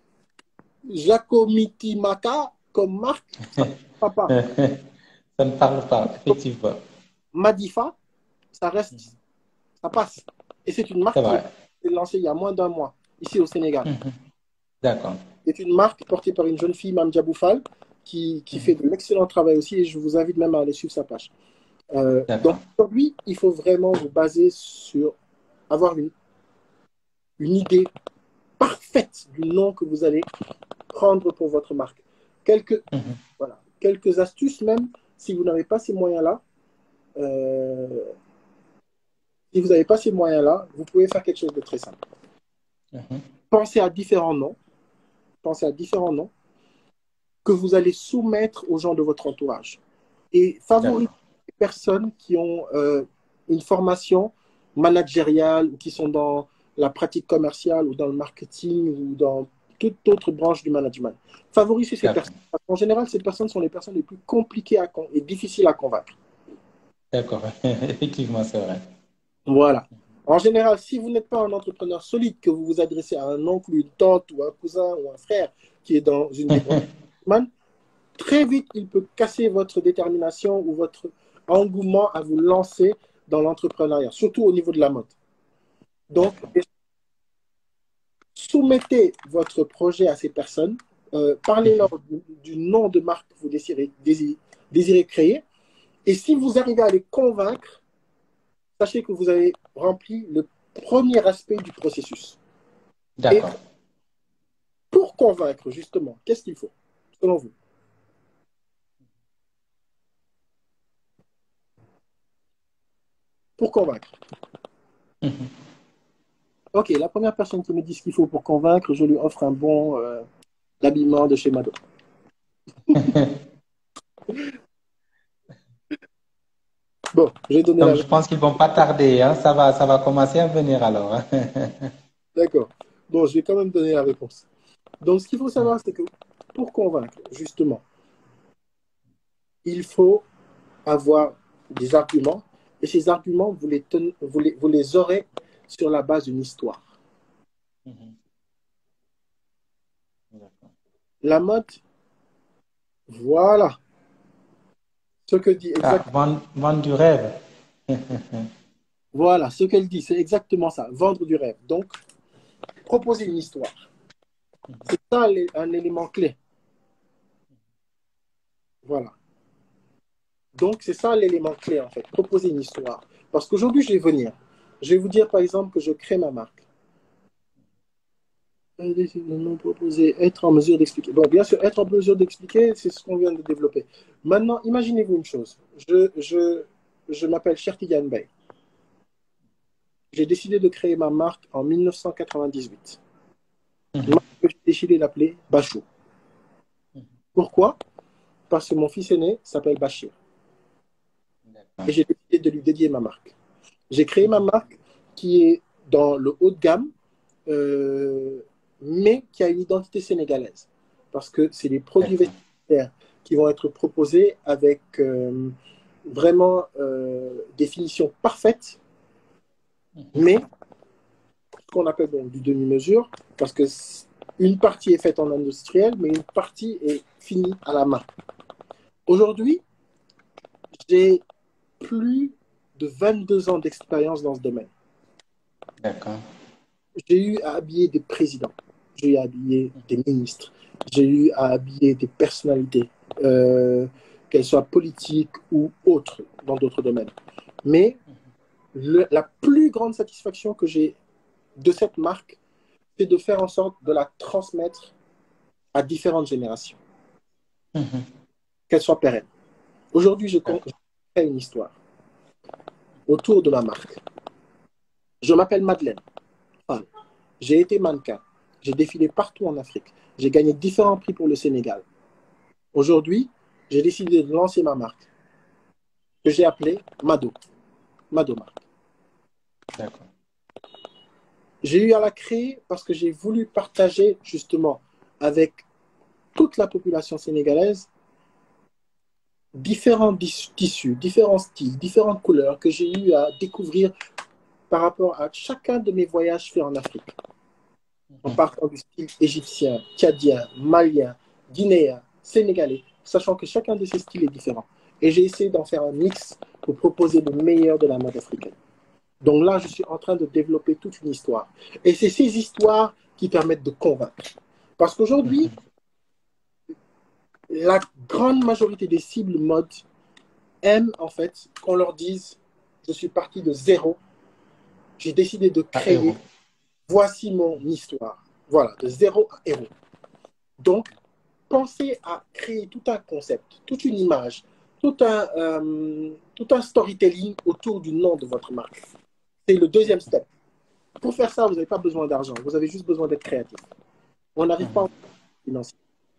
Jacomiti Maka comme marque, ça ne parle pas. Ça ne parle pas, effectivement. Madifa, ça reste, ça passe. Et c'est une marque qui a été lancée il y a moins d'un mois, ici au Sénégal. D'accord. C'est une marque portée par une jeune fille, Mamdia Boufal, qui, qui mmh. fait de l'excellent travail aussi, et je vous invite même à aller suivre sa page. Euh, donc aujourd'hui, il faut vraiment vous baser sur avoir une, une idée parfaite du nom que vous allez prendre pour votre marque. Quelques, mmh. voilà, quelques astuces même, si vous n'avez pas ces moyens-là, euh, si vous n'avez pas ces moyens-là, vous pouvez faire quelque chose de très simple. Mmh. Pensez à différents noms, pensez à différents noms que vous allez soumettre aux gens de votre entourage. Et favorisez les personnes qui ont euh, une formation managériale ou qui sont dans la pratique commerciale ou dans le marketing ou dans toute autre branche du management. Favorisez ces personnes. En général, ces personnes sont les personnes les plus compliquées à et difficiles à convaincre. D'accord, effectivement, c'est vrai. Voilà. En général, si vous n'êtes pas un entrepreneur solide, que vous vous adressez à un oncle, une tante ou un cousin ou un frère qui est dans une démarche, très vite, il peut casser votre détermination ou votre engouement à vous lancer dans l'entrepreneuriat, surtout au niveau de la mode. Donc, soumettez votre projet à ces personnes, euh, parlez-leur du, du nom de marque que vous désirez, désirez, désirez créer, et si vous arrivez à les convaincre, sachez que vous avez rempli le premier aspect du processus. D'accord. Et pour convaincre, justement, qu'est-ce qu'il faut, selon vous? Pour convaincre. Mm-hmm. Ok, la première personne qui me dit ce qu'il faut pour convaincre, je lui offre un bon euh, habillement de chez Mado. Bon, j'ai donné Donc, la... je pense qu'ils ne vont pas tarder. Hein. Ça va, ça va commencer à venir alors. Hein. D'accord. Bon, je vais quand même donner la réponse. Donc, ce qu'il faut savoir, c'est que pour convaincre, justement, il faut avoir des arguments. Et ces arguments, vous les, ten... vous les, vous les aurez sur la base d'une histoire. Mm-hmm. La mode, voilà. Ce que dit Ah, exactement. vendre, vendre du rêve. Voilà, ce qu'elle dit, c'est exactement ça. Vendre du rêve. Donc, proposer une histoire. C'est ça un élément clé. Voilà. Donc, c'est ça l'élément clé, en fait. Proposer une histoire. Parce qu'aujourd'hui, je vais venir. Je vais vous dire, par exemple, que je crée ma marque. Non proposer, être en mesure d'expliquer. Bon, bien sûr, être en mesure d'expliquer, c'est ce qu'on vient de développer. Maintenant, imaginez-vous une chose. Je, je, je m'appelle Chertigan Bey. J'ai décidé de créer ma marque en mille neuf cent quatre-vingt-dix-huit. Une marque que j'ai décidé d'appeler Bachou. Pourquoi? Parce que mon fils aîné s'appelle Bachir. Et j'ai décidé de lui dédier ma marque. J'ai créé ma marque qui est dans le haut de gamme, euh, mais qui a une identité sénégalaise. Parce que c'est des produits vestimentaires qui vont être proposés avec euh, vraiment euh, des finitions parfaites, mais ce qu'on appelle donc du demi-mesure, parce que une partie est faite en industriel, mais une partie est finie à la main. Aujourd'hui, j'ai plus de vingt-deux ans d'expérience dans ce domaine. D'accord. J'ai eu à habiller des présidents, j'ai eu à habiller des ministres, j'ai eu à habiller des personnalités, euh, qu'elles soient politiques ou autres dans d'autres domaines. Mais le, la plus grande satisfaction que j'ai de cette marque, c'est de faire en sorte de la transmettre à différentes générations, Mhm. qu'elle soit pérenne. Aujourd'hui, je crée une histoire autour de ma marque. Je m'appelle Madeleine. J'ai été mannequin. J'ai défilé partout en Afrique. J'ai gagné différents prix pour le Sénégal. Aujourd'hui, j'ai décidé de lancer ma marque que j'ai appelée Mado. Mado Marque. D'accord. J'ai eu à la créer parce que j'ai voulu partager justement avec toute la population sénégalaise différents tissus, différents styles, différentes couleurs que j'ai eu à découvrir par rapport à chacun de mes voyages faits en Afrique. En partant du style égyptien, tchadien, malien, guinéen, sénégalais, sachant que chacun de ces styles est différent. Et j'ai essayé d'en faire un mix pour proposer le meilleur de la mode africaine. Donc là, je suis en train de développer toute une histoire. Et c'est ces histoires qui permettent de convaincre. Parce qu'aujourd'hui, la grande majorité des cibles mode aiment en fait qu'on leur dise « je suis parti de zéro, j'ai décidé de créer, voici mon histoire ». Voilà, de zéro à héros. Donc, pensez à créer tout un concept, toute une image, tout un, euh, tout un storytelling autour du nom de votre marque. C'est le deuxième step. Pour faire ça, vous n'avez pas besoin d'argent. Vous avez juste besoin d'être créatif. On n'arrive pas à financer.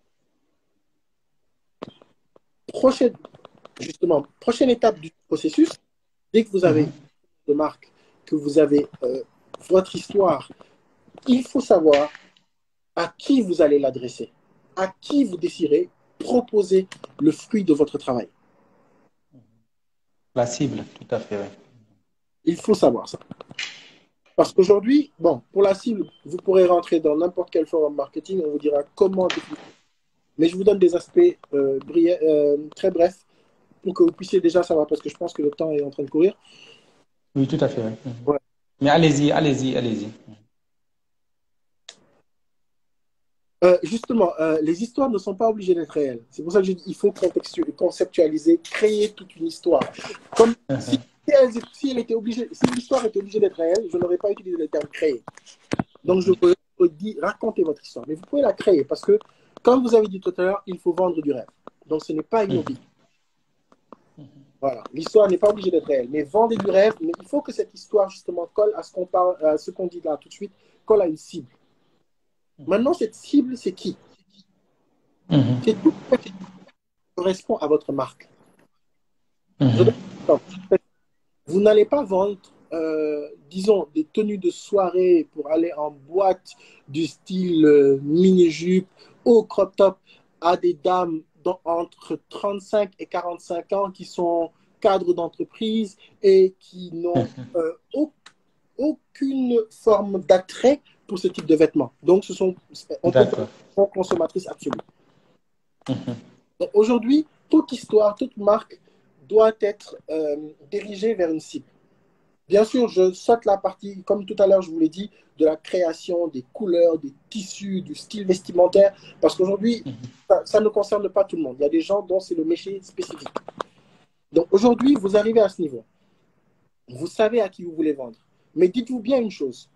Prochaine, justement, prochaine étape du processus, dès que vous avez une de marque, que vous avez euh, votre histoire, il faut savoir à qui vous allez l'adresser, à qui vous désirez proposer le fruit de votre travail. La cible, tout à fait, oui. Il faut savoir ça. Parce qu'aujourd'hui, bon, pour la cible, vous pourrez rentrer dans n'importe quel forum marketing, on vous dira comment définir. Mais je vous donne des aspects euh, brièves, euh, très brefs pour que vous puissiez déjà savoir, parce que je pense que le temps est en train de courir. Oui, tout à fait, oui. Ouais. Mais allez-y, allez-y, allez-y. Euh, justement, euh, les histoires ne sont pas obligées d'être réelles. C'est pour ça que je dis il faut conceptualiser, créer toute une histoire. Comme si, elle, si, elle était obligée, si l'histoire était obligée d'être réelle, je n'aurais pas utilisé le terme créer. Donc, je vous dis, racontez votre histoire. Mais vous pouvez la créer parce que, comme vous avez dit tout à l'heure, il faut vendre du rêve. Donc, ce n'est pas inobligé. Voilà. L'histoire n'est pas obligée d'être réelle. Mais vendez du rêve, mais il faut que cette histoire, justement, colle à ce qu'on parle, à ce qu'on dit là tout de suite, colle à une cible. Maintenant, cette cible, c'est qui? Mm-hmm. C'est tout ce qui correspond à votre marque. Mm-hmm. Vous n'allez pas vendre, euh, disons, des tenues de soirée pour aller en boîte du style euh, mini-jupe ou crop top à des dames dans, entre trente-cinq et quarante-cinq ans qui sont cadres d'entreprise et qui n'ont euh, au, aucune forme d'attrait pour ce type de vêtements. Donc, ce sont, on peut dire, consommatrices absolues. Mhm. Donc aujourd'hui, toute histoire, toute marque doit être euh, dirigée vers une cible. Bien sûr, je saute la partie, comme tout à l'heure, je vous l'ai dit, de la création, des couleurs, des tissus, du style vestimentaire, parce qu'aujourd'hui, Mhm. ça, ça ne concerne pas tout le monde. Il y a des gens dont c'est le métier spécifique. Donc aujourd'hui, vous arrivez à ce niveau. Vous savez à qui vous voulez vendre. Mais dites-vous bien une chose.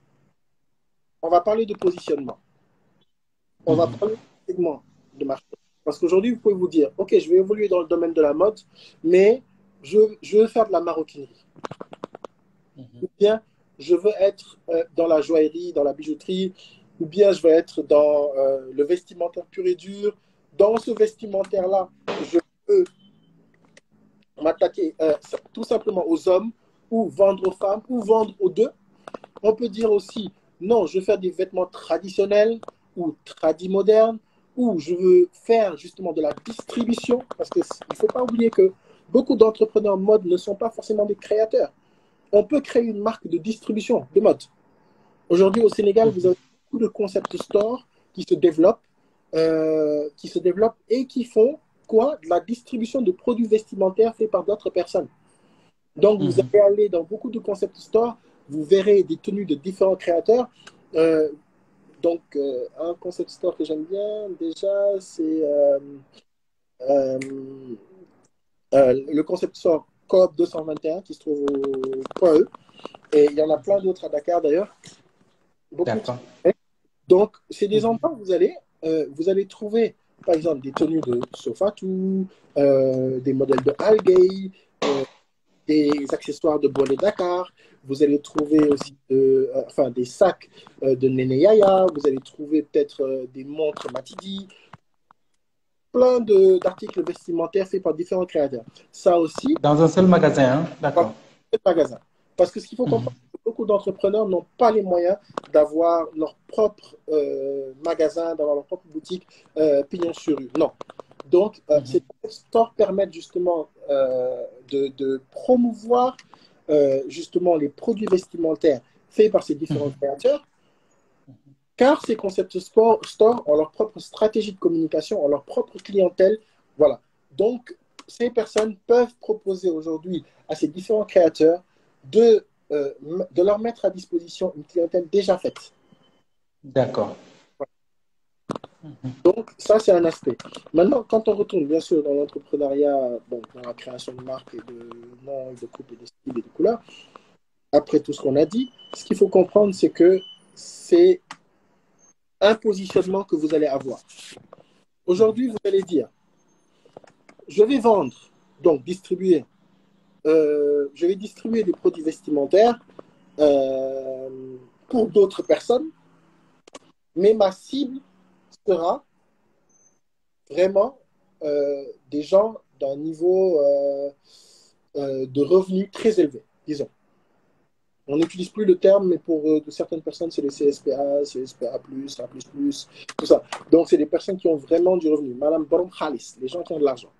On va parler de positionnement. On va Mhm. parler de segment de marché. Parce qu'aujourd'hui, vous pouvez vous dire, OK, je vais évoluer dans le domaine de la mode, mais je, je veux faire de la maroquinerie. Mhm. Ou bien, je veux être euh, dans la joaillerie, dans la bijouterie, ou bien je veux être dans euh, le vestimentaire pur et dur. Dans ce vestimentaire-là, je peux m'attaquer euh, tout simplement aux hommes, ou vendre aux femmes, ou vendre aux deux. On peut dire aussi, non, je veux faire des vêtements traditionnels ou tradis modernes, ou je veux faire justement de la distribution, parce qu'il ne faut pas oublier que beaucoup d'entrepreneurs mode ne sont pas forcément des créateurs. On peut créer une marque de distribution de mode. Aujourd'hui, au Sénégal, vous Mhm. avez beaucoup de concept stores qui se développent, euh, qui se développent et qui font quoi? De la distribution de produits vestimentaires faits par d'autres personnes. Donc, vous Mhm. allez aller dans beaucoup de concept stores, vous verrez des tenues de différents créateurs. Euh, donc, euh, un concept store que j'aime bien, déjà, c'est euh, euh, euh, le concept store Coop deux cent vingt et un qui se trouve au Point E. Et il y en a plein d'autres à Dakar d'ailleurs. Beaucoup qui... D'accord. Donc, c'est des Mhm. endroits où vous allez, euh, vous allez trouver, par exemple, des tenues de Sofatou, euh, des modèles de Algay, euh, des accessoires de Bonnet Dakar. Vous allez trouver aussi de, euh, enfin, des sacs euh, de Nene Yaya. Vous allez trouver peut-être euh, des montres Matidi. Plein de- d'articles vestimentaires faits par différents créateurs. Ça aussi, Dans un seul magasin, hein? dans D'accord. le magasin. Parce que ce qu'il faut comprendre, Mhm. c'est que beaucoup d'entrepreneurs n'ont pas les moyens d'avoir leur propre euh, magasin, d'avoir leur propre boutique euh, pignon sur rue. Non. Donc, euh, ces Mhm. stores permettent justement euh, de, de promouvoir euh, justement les produits vestimentaires faits par ces différents Mhm. créateurs, car ces concept sport- stores ont leur propre stratégie de communication, ont leur propre clientèle. Voilà. Donc, ces personnes peuvent proposer aujourd'hui à ces différents créateurs de, euh, de leur mettre à disposition une clientèle déjà faite. D'accord. Mhm. Donc, ça, c'est un aspect. Maintenant, quand on retourne, bien sûr, dans l'entrepreneuriat, bon, dans la création de marques et de noms, de coupes et de styles et de couleurs, après tout ce qu'on a dit, ce qu'il faut comprendre, c'est que c'est un positionnement que vous allez avoir. Mhm. Aujourd'hui, vous allez dire, je vais vendre, donc distribuer, euh, je vais distribuer des produits vestimentaires euh, pour d'autres personnes, mais ma cible sera vraiment euh, des gens d'un niveau euh, euh, de revenus très élevé, disons. On n'utilise plus le terme, mais pour euh, certaines personnes, c'est les C S P A, C S P A plus, A plus plus, tout ça. Donc, c'est des personnes qui ont vraiment du revenu. Madame Borom Khalis, les gens qui ont de l'argent.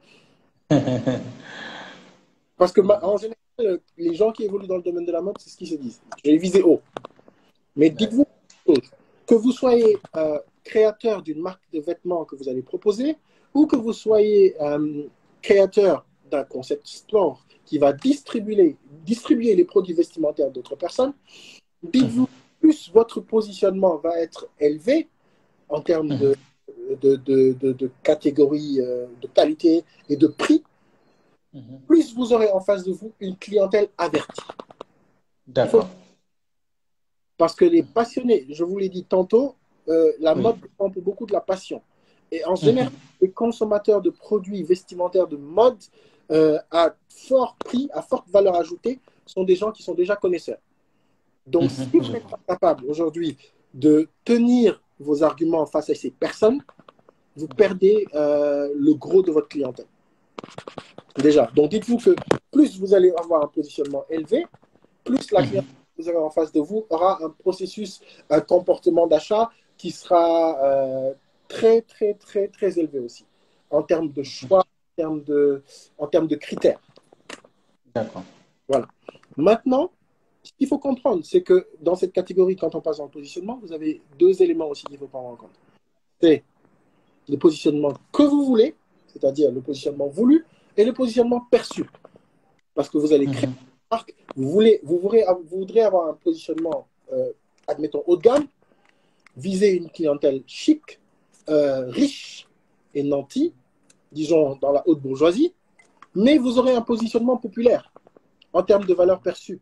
Parce que, en général, les gens qui évoluent dans le domaine de la mode, c'est ce qu'ils se disent. Je vais viser haut. Mais dites-vous que vous soyez euh, créateur d'une marque de vêtements que vous allez proposer ou que vous soyez euh, créateur d'un concept store qui va distribuer les, distribuer les produits vestimentaires d'autres personnes, dites-vous plus votre positionnement va être élevé en termes de, Mhm. de, de, de, de catégorie, euh, de qualité et de prix, Mhm. plus vous aurez en face de vous une clientèle avertie. Il faut D'accord. Parce que les passionnés, je vous l'ai dit tantôt, euh, la Oui. mode dépend beaucoup de la passion. Et en général, Mhm. les consommateurs de produits vestimentaires de mode euh, à fort prix, à forte valeur ajoutée, sont des gens qui sont déjà connaisseurs. Donc, si Mhm. vous Je n'êtes vois. pas capable aujourd'hui de tenir vos arguments face à ces personnes, vous perdez euh, le gros de votre clientèle. Déjà. Donc, dites-vous que plus vous allez avoir un positionnement élevé, plus la clientèle Mhm. que vous avez en face de vous aura un processus, un comportement d'achat qui sera euh, très, très, très, très élevé aussi, en termes de choix, en termes de, en termes de critères. D'accord. Voilà. Maintenant, ce qu'il faut comprendre, c'est que dans cette catégorie, quand on passe en positionnement, vous avez deux éléments aussi qu'il faut prendre en compte. C'est le positionnement que vous voulez, c'est-à-dire le positionnement voulu, et le positionnement perçu. Parce que vous allez créer Mhm. une marque, vous, voulez, vous, voudrez, vous voudrez avoir un positionnement, euh, admettons, haut de gamme, viser une clientèle chic, euh, riche et nantie, disons dans la haute bourgeoisie, mais vous aurez un positionnement populaire en termes de valeur perçue.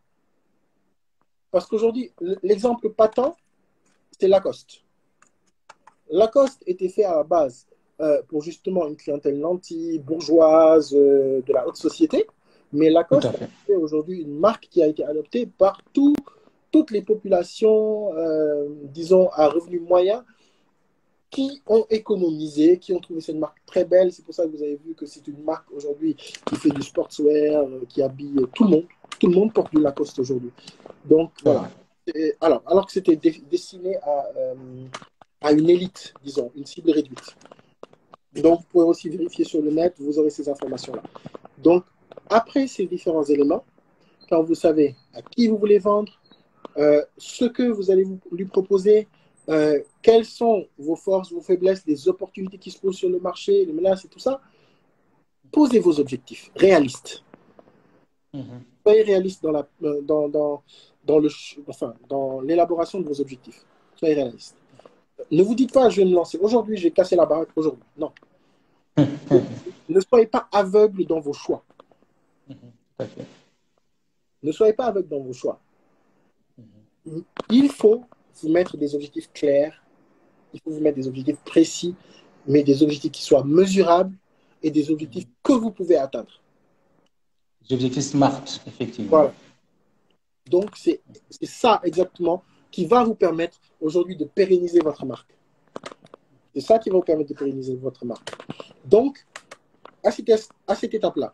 Parce qu'aujourd'hui, l'exemple patent, c'est Lacoste. Lacoste était fait à la base euh, pour justement une clientèle nantie, bourgeoise, euh, de la haute société, mais Tout à Lacoste fait. est aujourd'hui une marque qui a été adoptée par tout, toutes les populations, euh, disons, à revenus moyens, qui ont économisé, qui ont trouvé cette marque très belle. C'est pour ça que vous avez vu que c'est une marque aujourd'hui qui fait du sportswear, euh, qui habille tout le monde. Tout le monde porte du Lacoste aujourd'hui. Donc C'est voilà. vrai. Et, alors, alors que c'était dé destiné à, euh, à une élite, disons, une cible réduite. Donc vous pouvez aussi vérifier sur le net, vous aurez ces informations-là. Donc après ces différents éléments, quand vous savez à qui vous voulez vendre, euh, ce que vous allez vous, lui proposer, euh, quelles sont vos forces, vos faiblesses, les opportunités qui se posent sur le marché, les menaces et tout ça, posez vos objectifs réalistes. Mhm. Soyez réaliste dans la, euh, dans, dans, dans le, enfin, dans l'élaboration de vos objectifs. Soyez réaliste. Ne vous dites pas, je vais me lancer. Aujourd'hui, j'ai cassé la baraque. Aujourd'hui, non. Ne soyez pas aveugle dans vos choix. Mhm. Tout à fait. Ne soyez pas aveugle dans vos choix. Mhm. Il faut vous mettre des objectifs clairs. Il faut vous mettre des objectifs précis, mais des objectifs qui soient mesurables et des objectifs Mhm. que vous pouvez atteindre. Des objectifs SMART, effectivement. Voilà. Donc, c'est ça exactement qui va vous permettre aujourd'hui de pérenniser votre marque. C'est ça qui va vous permettre de pérenniser votre marque. Donc, à cette, à cette étape-là,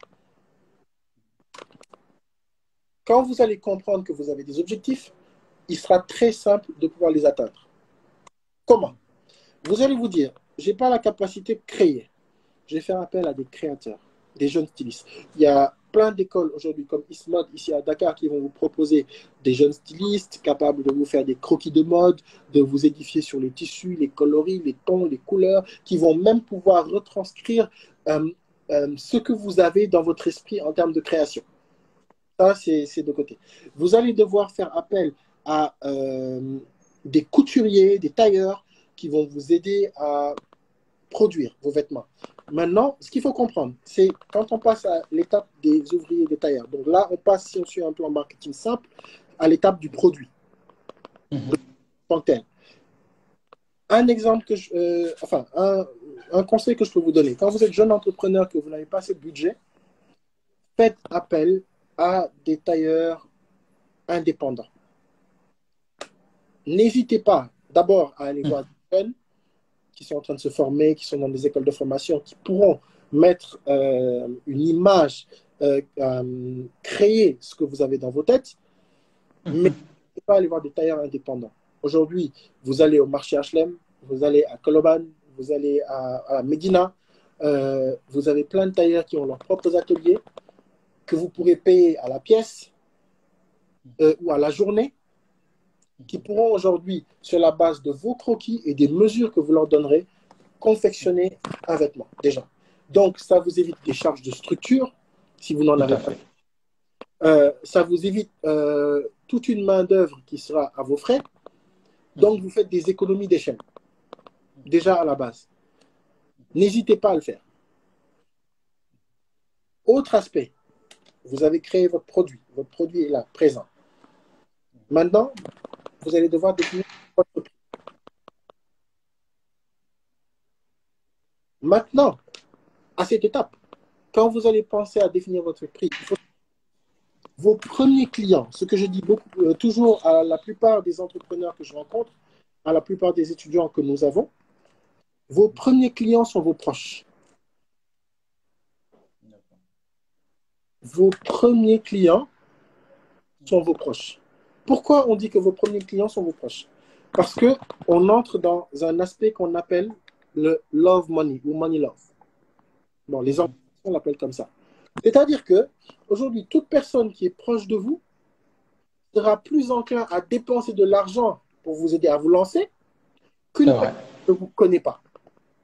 quand vous allez comprendre que vous avez des objectifs, il sera très simple de pouvoir les atteindre. Comment? Vous allez vous dire, je n'ai pas la capacité de créer. Je vais faire appel à des créateurs, des jeunes stylistes. Il y a plein d'écoles aujourd'hui comme Ismod ici à Dakar qui vont vous proposer des jeunes stylistes capables de vous faire des croquis de mode, de vous édifier sur les tissus, les coloris, les tons, les couleurs, qui vont même pouvoir retranscrire euh, euh, ce que vous avez dans votre esprit en termes de création. Ça, c'est de côté. Vous allez devoir faire appel à euh, des couturiers, des tailleurs qui vont vous aider à produire vos vêtements. Maintenant, ce qu'il faut comprendre, c'est quand on passe à l'étape des ouvriers et des tailleurs. Donc là, on passe, si on suit un plan marketing simple, à l'étape du produit. Mhm. En tant que tel. Un exemple que je, euh, enfin, un, un conseil que je peux vous donner. Quand vous êtes jeune entrepreneur, que vous n'avez pas assez de budget, faites appel à des tailleurs indépendants. N'hésitez pas d'abord à aller voir des jeunes qui sont en train de se former, qui sont dans des écoles de formation, qui pourront mettre euh, une image, euh, euh, créer ce que vous avez dans vos têtes, mais Mhm. n'hésitez pas à aller voir des tailleurs indépendants. Aujourd'hui, vous allez au marché H L M, vous allez à Koloban, vous allez à, à Medina, euh, vous avez plein de tailleurs qui ont leurs propres ateliers que vous pourrez payer à la pièce euh, ou à la journée, qui pourront aujourd'hui, sur la base de vos croquis et des mesures que vous leur donnerez, confectionner un vêtement, déjà. Donc, ça vous évite des charges de structure, si vous n'en Tout avez à pas. fait. Euh, ça vous évite euh, toute une main-d'œuvre qui sera à vos frais. Donc, vous faites des économies d'échelle, déjà à la base. N'hésitez pas à le faire. Autre aspect, vous avez créé votre produit. Votre produit est là, présent. Maintenant, vous allez devoir définir votre prix. Maintenant, à cette étape, quand vous allez penser à définir votre prix, il faut vos premiers clients, ce que je dis beaucoup, euh, toujours à la plupart des entrepreneurs que je rencontre, à la plupart des étudiants que nous avons, vos premiers clients sont vos proches. Vos premiers clients sont vos proches. Pourquoi on dit que vos premiers clients sont vos proches? Parce qu'on entre dans un aspect qu'on appelle le love money ou money love. Bon, les Anglais l'appellent comme ça. C'est-à-dire que aujourd'hui, toute personne qui est proche de vous sera plus enclin à dépenser de l'argent pour vous aider à vous lancer qu'une personne qui ne vous connaît pas.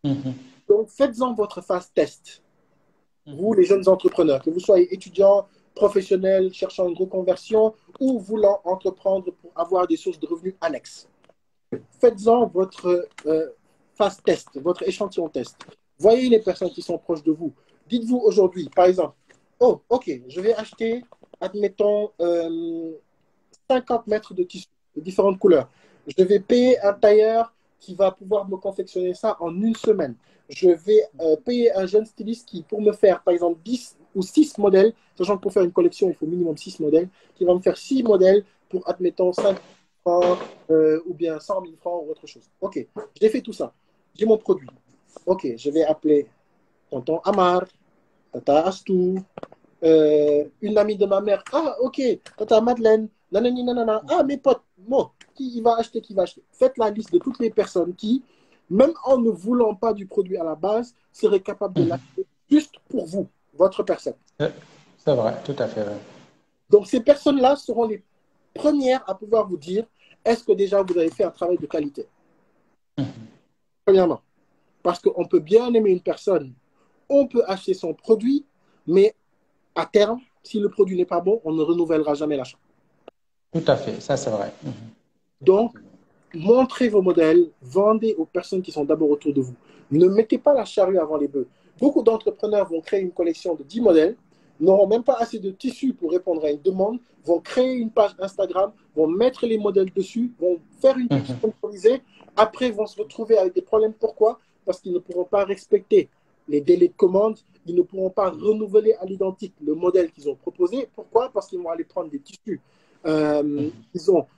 Mhm. Donc, faites-en votre phase test. Vous, Mhm. les jeunes entrepreneurs, que vous soyez étudiants, professionnels, cherchant une reconversion ou voulant entreprendre pour avoir des sources de revenus annexes. Faites-en votre euh, phase test, votre échantillon test. Voyez les personnes qui sont proches de vous. Dites-vous aujourd'hui, par exemple, oh, ok, je vais acheter, admettons, euh, cinquante mètres de tissu de différentes couleurs. Je vais payer un tailleur qui va pouvoir me confectionner ça en une semaine. Je vais euh, payer un jeune styliste qui, pour me faire, par exemple, dix ou six modèles, sachant que pour faire une collection, il faut minimum six modèles, qui va me faire six modèles pour, admettons, cinq francs euh, ou bien cent mille francs ou autre chose. Ok, j'ai fait tout ça. J'ai mon produit. Ok, je vais appeler tonton Amar, tata Astou, euh, une amie de ma mère. Ah, ok, tata Madeleine, nanani, nanana. Ah, mes potes, bon, qui va acheter, qui va acheter. Faites la liste de toutes les personnes qui, même en ne voulant pas du produit à la base, seraient capables de Mhm. l'acheter juste pour vous, votre personne. C'est c'est vrai, tout à fait vrai. Donc, ces personnes-là seront les premières à pouvoir vous dire est-ce que déjà vous avez fait un travail de qualité. Mhm. Premièrement, parce qu'on peut bien aimer une personne, on peut acheter son produit, mais à terme, si le produit n'est pas bon, on ne renouvellera jamais l'achat. Tout à fait, ça c'est vrai. Mhm. Donc, Effectivement. montrez vos modèles, vendez aux personnes qui sont d'abord autour de vous. Ne mettez pas la charrue avant les bœufs. Beaucoup d'entrepreneurs vont créer une collection de dix modèles, n'auront même pas assez de tissu pour répondre à une demande, vont créer une page Instagram, vont mettre les modèles dessus, vont faire une pub Mhm. sponsorisée, après vont se retrouver avec des problèmes. Pourquoi? Parce qu'ils ne pourront pas respecter les délais de commande, ils ne pourront pas renouveler à l'identique le modèle qu'ils ont proposé. Pourquoi? Parce qu'ils vont aller prendre des tissus. Euh, Mhm. ils ont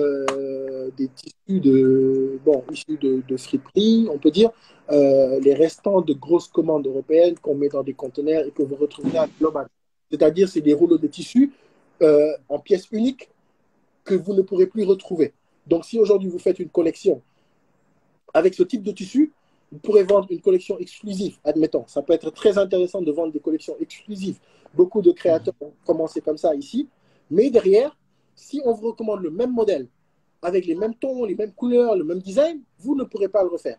euh, des tissus de, bon, issus de, de friperies, on peut dire, euh, les restants de grosses commandes européennes qu'on met dans des conteneurs et que vous retrouverez à global. C'est-à-dire, c'est des rouleaux de tissus euh, en pièces uniques que vous ne pourrez plus retrouver. Donc, si aujourd'hui vous faites une collection avec ce type de tissu, vous pourrez vendre une collection exclusive, admettons. Ça peut être très intéressant de vendre des collections exclusives. Beaucoup de créateurs ont commencé comme ça ici. Mais derrière, si on vous recommande le même modèle, avec les mêmes tons, les mêmes couleurs, le même design, vous ne pourrez pas le refaire.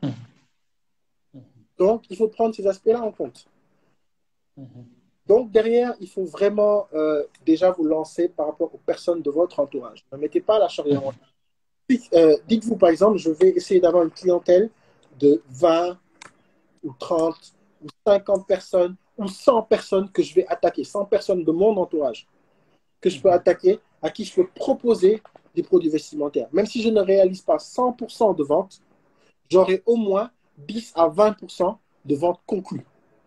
Mhm. Donc, il faut prendre ces aspects-là en compte. Mhm. Donc, derrière, il faut vraiment euh, déjà vous lancer par rapport aux personnes de votre entourage. Ne mettez pas la charrue en euh, dites-vous, par exemple, je vais essayer d'avoir une clientèle de vingt ou trente ou cinquante personnes ou cent personnes que je vais attaquer, cent personnes de mon entourage que je peux Mhm. attaquer, à qui je peux proposer des produits vestimentaires. Même si je ne réalise pas cent pour cent de ventes, j'aurai au moins dix à vingt pour cent de ventes conclues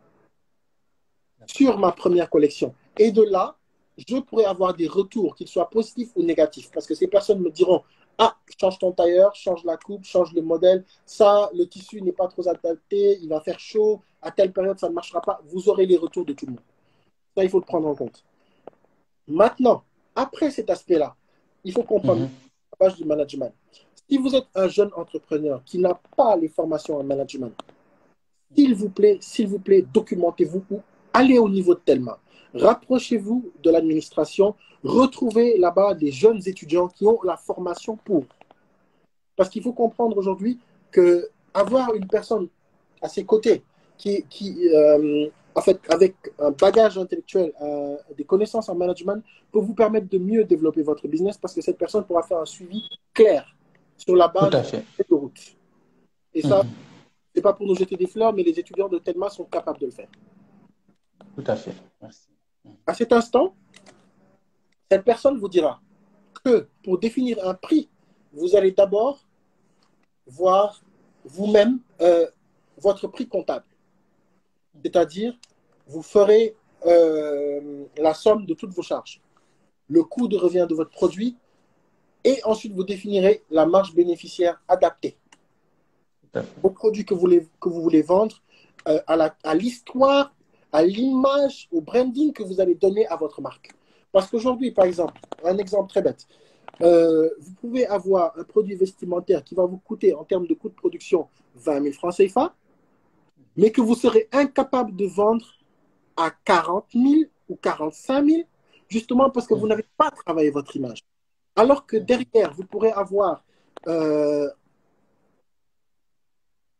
sur ma première collection. Et de là, je pourrais avoir des retours, qu'ils soient positifs ou négatifs, parce que ces personnes me diront, ah, change ton tailleur, change la coupe, change le modèle, ça, le tissu n'est pas trop adapté, il va faire chaud, à telle période, ça ne marchera pas. Vous aurez les retours de tout le monde. Ça, il faut le prendre en compte. Maintenant, après cet aspect-là, il faut comprendre Mhm. la page du management. Si vous êtes un jeune entrepreneur qui n'a pas les formations en management, s'il vous plaît, s'il vous plaît, documentez-vous ou allez au niveau de Telma. Rapprochez-vous de l'administration, retrouvez là-bas des jeunes étudiants qui ont la formation pour. Parce qu'il faut comprendre aujourd'hui que avoir une personne à ses côtés qui, qui euh, en fait, avec un bagage intellectuel, euh, des connaissances en management, peut vous permettre de mieux développer votre business parce que cette personne pourra faire un suivi clair sur la Tout base à d'une fait. feuille de route. Et ça, Mhm. c'est pas pour nous jeter des fleurs, mais les étudiants de Telma sont capables de le faire. Tout à fait. Merci. Mhm. À cet instant, cette personne vous dira que pour définir un prix, vous allez d'abord voir vous-même euh, votre prix comptable. C'est-à-dire, vous ferez euh, la somme de toutes vos charges, le coût de revient de votre produit, et ensuite vous définirez la marge bénéficiaire adaptée Tout à fait. au produit que vous voulez, que vous voulez vendre, euh, à l'histoire, à, à l'image, au branding que vous allez donner à votre marque. Parce qu'aujourd'hui, par exemple, un exemple très bête, euh, vous pouvez avoir un produit vestimentaire qui va vous coûter en termes de coût de production vingt mille francs C F A, mais que vous serez incapable de vendre à quarante mille ou quarante-cinq mille, justement parce que vous Mhm. n'avez pas travaillé votre image. Alors que Mhm. derrière, vous pourrez avoir euh,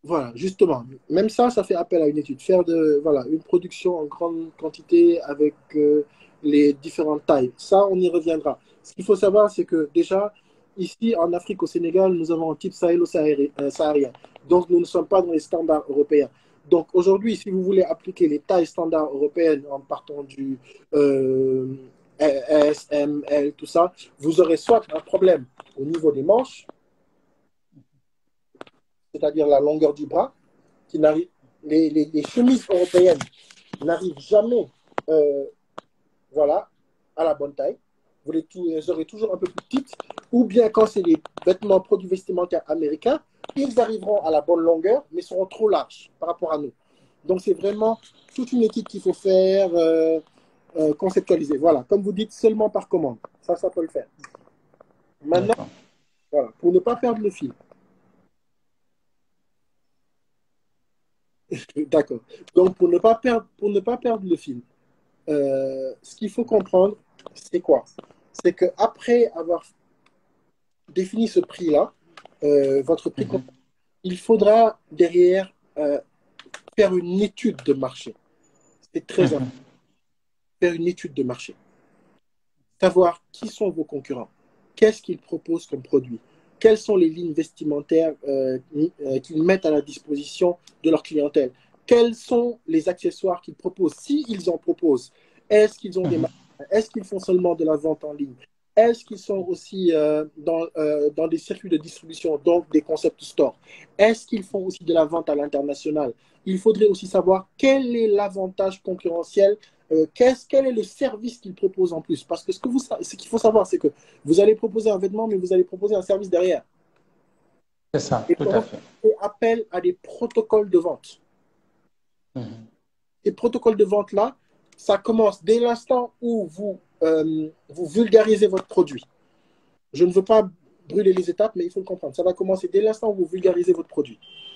Voilà, justement, même ça, ça fait appel à une étude. Faire de, voilà, une production en grande quantité avec euh, les différentes tailles. Ça, on y reviendra. Ce qu'il faut savoir, c'est que déjà, ici, en Afrique, au Sénégal, nous avons un type sahélo-saharien. Donc, nous ne sommes pas dans les standards européens. Donc, aujourd'hui, si vous voulez appliquer les tailles standards européennes en partant du euh, S, M, L, tout ça, vous aurez soit un problème au niveau des manches, c'est-à-dire la longueur du bras, qui n'arrive, les, les, les chemises européennes n'arrivent jamais euh, voilà, à la bonne taille. Vous les, les aurez toujours un peu plus petites. Ou bien quand c'est les vêtements, produits vestimentaires américains, ils arriveront à la bonne longueur, mais seront trop larges par rapport à nous. Donc c'est vraiment toute une étude qu'il faut faire, euh, euh, conceptualiser. Voilà, comme vous dites, seulement par commande. Ça, ça peut le faire. Maintenant, voilà, pour ne pas perdre le fil. D'accord. Donc, pour ne pas perdre, pour ne pas perdre le fil, euh, ce qu'il faut comprendre, c'est quoi? C'est qu'après avoir défini ce prix-là, euh, votre prix, Mhm. il faudra derrière euh, faire une étude de marché. C'est très important. Mhm. Faire une étude de marché. Savoir qui sont vos concurrents. Qu'est-ce qu'ils proposent comme produit? Quelles sont les lignes vestimentaires euh, euh, qu'ils mettent à la disposition de leur clientèle? Quels sont les accessoires qu'ils proposent? S'ils en proposent, est-ce qu'ils ont des Mhm. marques? Est-ce qu'ils font seulement de la vente en ligne? Est-ce qu'ils sont aussi euh, dans, euh, dans des circuits de distribution, donc des concept stores? Est-ce qu'ils font aussi de la vente à l'international? Il faudrait aussi savoir quel est l'avantage concurrentiel, euh, qu'est-ce, quel est le service qu'ils proposent en plus. Parce que ce que vous, ce qu'il faut savoir, c'est que vous allez proposer un vêtement, mais vous allez proposer un service derrière. C'est ça, Et tout à donc, fait. on fait appel à des protocoles de vente. Mhm. Ces protocoles de vente-là, ça commence dès l'instant où vous, euh, vous vulgarisez votre produit. Je ne veux pas brûler les étapes, mais il faut le comprendre. Ça va commencer dès l'instant où vous vulgarisez votre produit.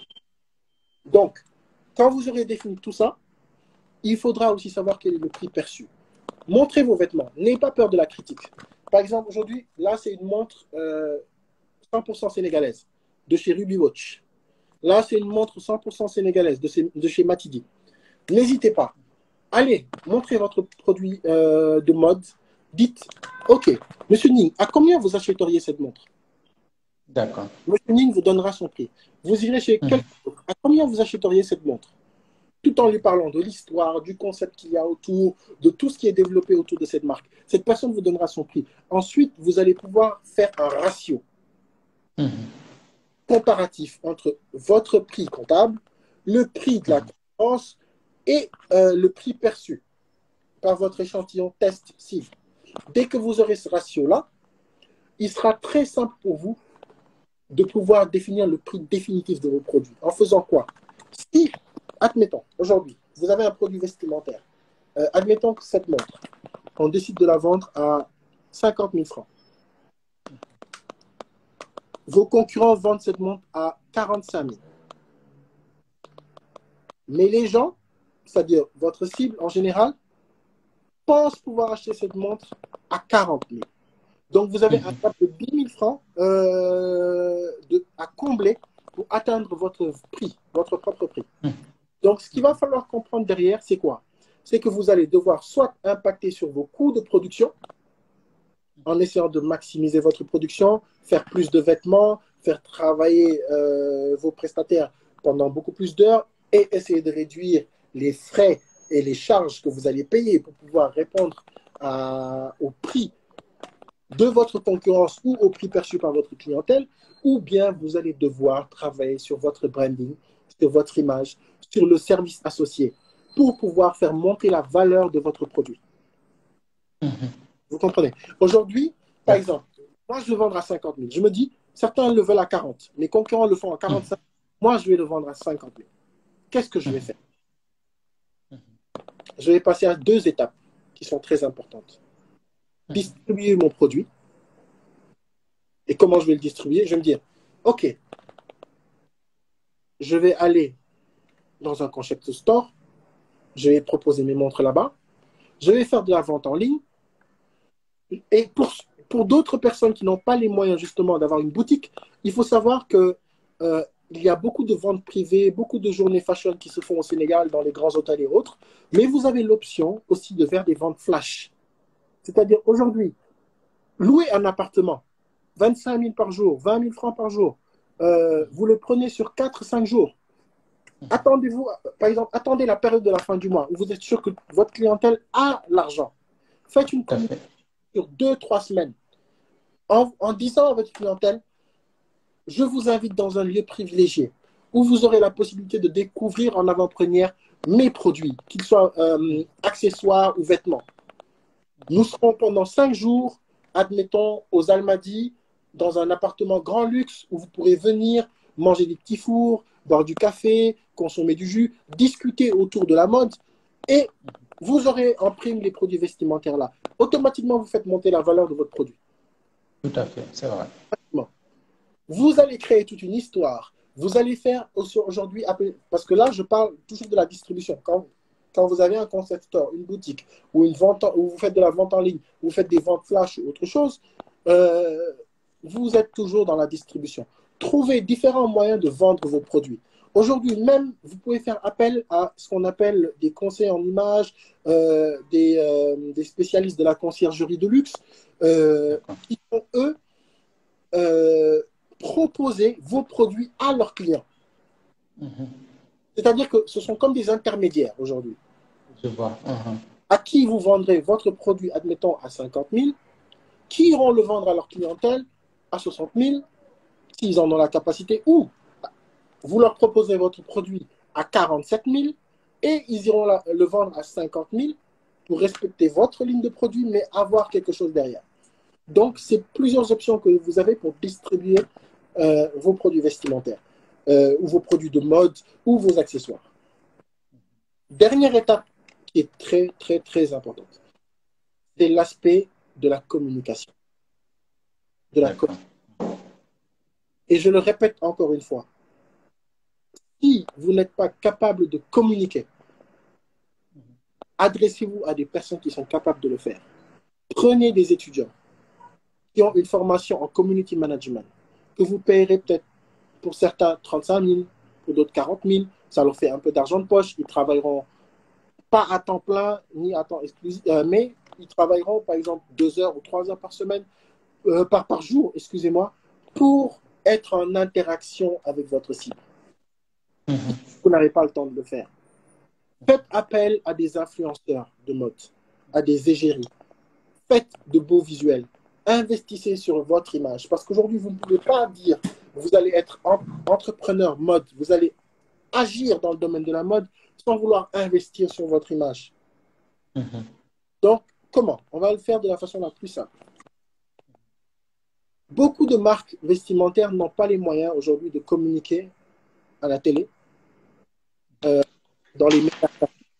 Donc, quand vous aurez défini tout ça, il faudra aussi savoir quel est le prix perçu. Montrez vos vêtements. N'ayez pas peur de la critique. Par exemple, aujourd'hui, là, c'est une montre euh, cent pour cent sénégalaise de chez Ruby Watch. Là, c'est une montre cent pour cent sénégalaise de chez, de chez Matidi. N'hésitez pas. Allez, montrez votre produit euh, de mode. Dites, OK, Monsieur Ning, à combien vous achèteriez cette montre? D'accord. Monsieur Ning vous donnera son prix. Vous irez chez Mhm. quelqu'un d'autre. À combien vous achèteriez cette montre? Tout en lui parlant de l'histoire, du concept qu'il y a autour, de tout ce qui est développé autour de cette marque. Cette personne vous donnera son prix. Ensuite, vous allez pouvoir faire un ratio Mhm. comparatif entre votre prix comptable, le prix de la Mhm. concurrence et euh, le prix perçu par votre échantillon test cible. Dès que vous aurez ce ratio-là, il sera très simple pour vous de pouvoir définir le prix définitif de vos produits. En faisant quoi? Si, admettons, aujourd'hui, vous avez un produit vestimentaire, euh, admettons que cette montre, on décide de la vendre à cinquante mille francs. Vos concurrents vendent cette montre à quarante-cinq mille. Mais les gens, c'est-à-dire votre cible en général, pensent pouvoir acheter cette montre à quarante mille. Donc, vous avez un Mhm. gap de dix mille francs euh, de, à combler pour atteindre votre prix, votre propre prix. Donc, ce qu'il va falloir comprendre derrière, c'est quoi? C'est que vous allez devoir soit impacter sur vos coûts de production en essayant de maximiser votre production, faire plus de vêtements, faire travailler euh, vos prestataires pendant beaucoup plus d'heures et essayer de réduire les frais et les charges que vous allez payer pour pouvoir répondre à, au prix de votre concurrence ou au prix perçu par votre clientèle, ou bien vous allez devoir travailler sur votre branding, sur votre image, sur le service associé pour pouvoir faire monter la valeur de votre produit. Mhm. Vous comprenez? Aujourd'hui, par D'accord. exemple, moi je le vendre à cinquante mille. Je me dis, certains le veulent à quarante, mes concurrents le font à Mhm. quarante-cinq. Moi, je vais le vendre à cinquante mille. Qu'est-ce que je vais Mhm. faire? Je vais passer à deux étapes qui sont très importantes. Mhm. Distribuer mon produit. Et comment je vais le distribuer? Je vais me dire, OK, je vais aller dans un concept store, je vais proposer mes montres là-bas, je vais faire de la vente en ligne. Et pour, pour d'autres personnes qui n'ont pas les moyens justement d'avoir une boutique, il faut savoir que euh, il y a beaucoup de ventes privées, beaucoup de journées fashion qui se font au Sénégal dans les grands hôtels et autres, mais vous avez l'option aussi de faire des ventes flash. C'est-à-dire aujourd'hui, louer un appartement, vingt-cinq mille par jour, vingt mille francs par jour, euh, vous le prenez sur quatre cinq jours. Attendez-vous, par exemple, attendez la période de la fin du mois où vous êtes sûr que votre clientèle a l'argent. Faites une communication sur deux trois semaines en, en disant à votre clientèle, je vous invite dans un lieu privilégié où vous aurez la possibilité de découvrir en avant-première mes produits, qu'ils soient euh, accessoires ou vêtements. Nous serons pendant cinq jours, admettons, aux Almadies, dans un appartement grand luxe où vous pourrez venir manger des petits fours, boire du café, consommer du jus, discuter autour de la mode et vous aurez en prime les produits vestimentaires là. Automatiquement, vous faites monter la valeur de votre produit. Tout à fait, c'est vrai. Vous allez créer toute une histoire. Vous allez faire aujourd'hui, parce que là, je parle toujours de la distribution. Quand, quand vous avez un concept store, une boutique, ou une vente, ou vous faites de la vente en ligne, ou vous faites des ventes flash ou autre chose, euh, vous êtes toujours dans la distribution. Trouvez différents moyens de vendre vos produits. Aujourd'hui, même, vous pouvez faire appel à ce qu'on appelle des conseillers en images, euh, des, euh, des spécialistes de la conciergerie de luxe, euh, qui sont, eux, euh, proposer vos produits à leurs clients. Mm-hmm. C'est-à-dire que ce sont comme des intermédiaires aujourd'hui. Je vois. Mm-hmm. À qui vous vendrez votre produit, admettons, à cinquante mille, qui iront le vendre à leur clientèle à soixante mille, s'ils en ont la capacité, ou vous leur proposez votre produit à quarante-sept mille et ils iront la, le vendre à cinquante mille pour respecter votre ligne de produit, mais avoir quelque chose derrière. Donc, c'est plusieurs options que vous avez pour distribuer euh, vos produits vestimentaires, euh, ou vos produits de mode, ou vos accessoires. Dernière étape qui est très, très, très importante, c'est l'aspect de la communication. De la com- Et je le répète encore une fois, si vous n'êtes pas capable de communiquer, adressez-vous à des personnes qui sont capables de le faire. Prenez des étudiants qui ont une formation en community management, que vous payerez peut-être pour certains trente-cinq mille, pour d'autres quarante mille. Ça leur fait un peu d'argent de poche. Ils travailleront pas à temps plein, ni à temps exclusif, euh, mais ils travailleront par exemple deux heures ou trois heures par semaine, euh, par, par jour, excusez-moi, pour être en interaction avec votre cible. Mm-hmm. Vous n'avez pas le temps de le faire. Faites appel à des influenceurs de mode, à des égéries. Faites de beaux visuels. Investissez sur votre image. Parce qu'aujourd'hui, vous ne pouvez pas dire vous allez être entrepreneur mode, vous allez agir dans le domaine de la mode sans vouloir investir sur votre image. Mm-hmm. Donc, comment? On va le faire de la façon la plus simple. Beaucoup de marques vestimentaires n'ont pas les moyens aujourd'hui de communiquer à la télé, euh, dans les médias.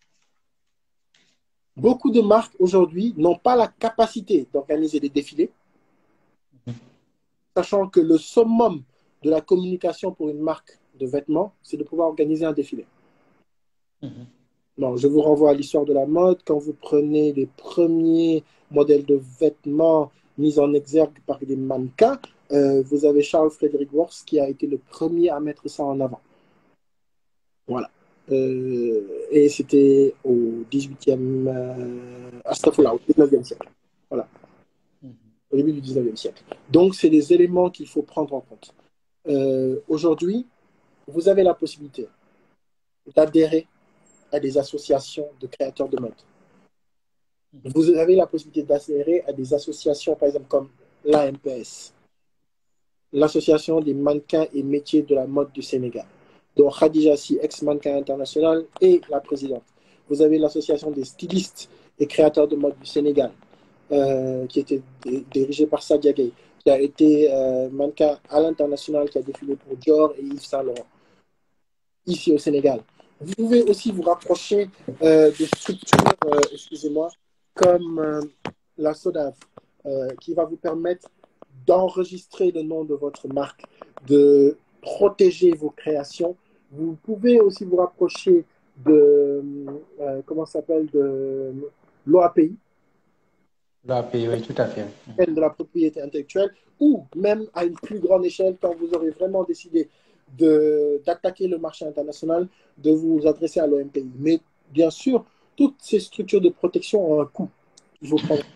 Beaucoup de marques aujourd'hui n'ont pas la capacité d'organiser des défilés, mm-hmm. sachant que le summum de la communication pour une marque de vêtements, c'est de pouvoir organiser un défilé. Mm-hmm. Non, je vous renvoie à l'histoire de la mode. Quand vous prenez les premiers modèles de vêtements mis en exergue par des mannequins, euh, vous avez Charles Frederick Worth qui a été le premier à mettre ça en avant. Voilà. Euh, et c'était au dix-huitième, euh, astafurlah, au dix-neuvième siècle. Voilà. Mm-hmm. Au début du dix-neuvième siècle. Donc, c'est des éléments qu'il faut prendre en compte. Euh, aujourd'hui, vous avez la possibilité d'adhérer à des associations de créateurs de mode. Vous avez la possibilité d'adhérer à des associations, par exemple, comme l'A M P S, l'Association des mannequins et métiers de la mode du Sénégal, dont Khadija Si, ex-mannequin international, est la présidente. Vous avez l'Association des stylistes et créateurs de mode du Sénégal, euh, qui était dirigée par Sadia Gueye, qui a été euh, mannequin à l'international, qui a défilé pour Dior et Yves Saint Laurent, ici au Sénégal. Vous pouvez aussi vous rapprocher euh, de structures, euh, excusez-moi, comme euh, la SODAV, euh, qui va vous permettre d'enregistrer le nom de votre marque, de protéger vos créations. Vous pouvez aussi vous rapprocher de, euh, comment ça s'appelle, de l'O A P I. L'O A P I, oui, tout à fait. De la propriété intellectuelle, ou même à une plus grande échelle, quand vous aurez vraiment décidé d'attaquer le marché international, de vous adresser à l'O M P I. Mais bien sûr, toutes ces structures de protection ont un coût. Il faut prendre.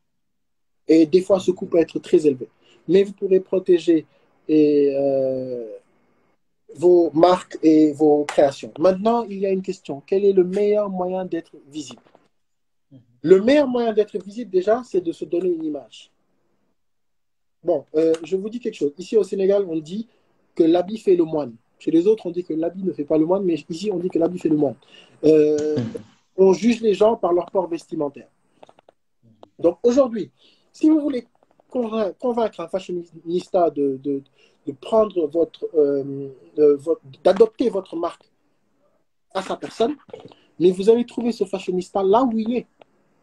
Et des fois, ce coût peut être très élevé. Mais vous pourrez protéger et, euh, vos marques et vos créations. Maintenant, il y a une question. Quel est le meilleur moyen d'être visible? Le meilleur moyen d'être visible, déjà, c'est de se donner une image. Bon, euh, je vous dis quelque chose. Ici, au Sénégal, on dit que l'habit fait le moine. Chez les autres, on dit que l'habit ne fait pas le moine, mais ici, on dit que l'habit fait le moine. Euh, on juge les gens par leur port vestimentaire. Donc, aujourd'hui, si vous voulez convaincre un fashionista de, de, de prendre votre, euh, votre d'adopter votre marque à sa personne, mais vous allez trouver ce fashionista là où il est.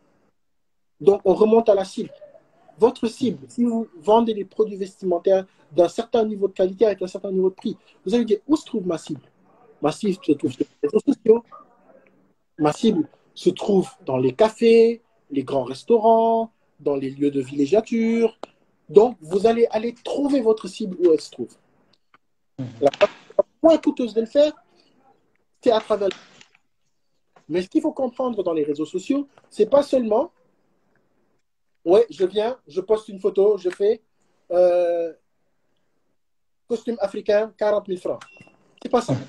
Donc, on remonte à la cible. Votre cible, si vous vendez des produits vestimentaires d'un certain niveau de qualité avec un certain niveau de prix, vous allez dire, où se trouve ma cible? Ma cible se trouve sur les réseaux sociaux. Ma cible se trouve dans les cafés, les grands restaurants, dans les lieux de villégiature. Donc, vous allez aller trouver votre cible où elle se trouve. La moins coûteuse de le faire, c'est à travers. Mais ce qu'il faut comprendre dans les réseaux sociaux, c'est pas seulement, ouais, je viens, je poste une photo, je fais euh, costume africain, quarante mille francs. C'est pas ça.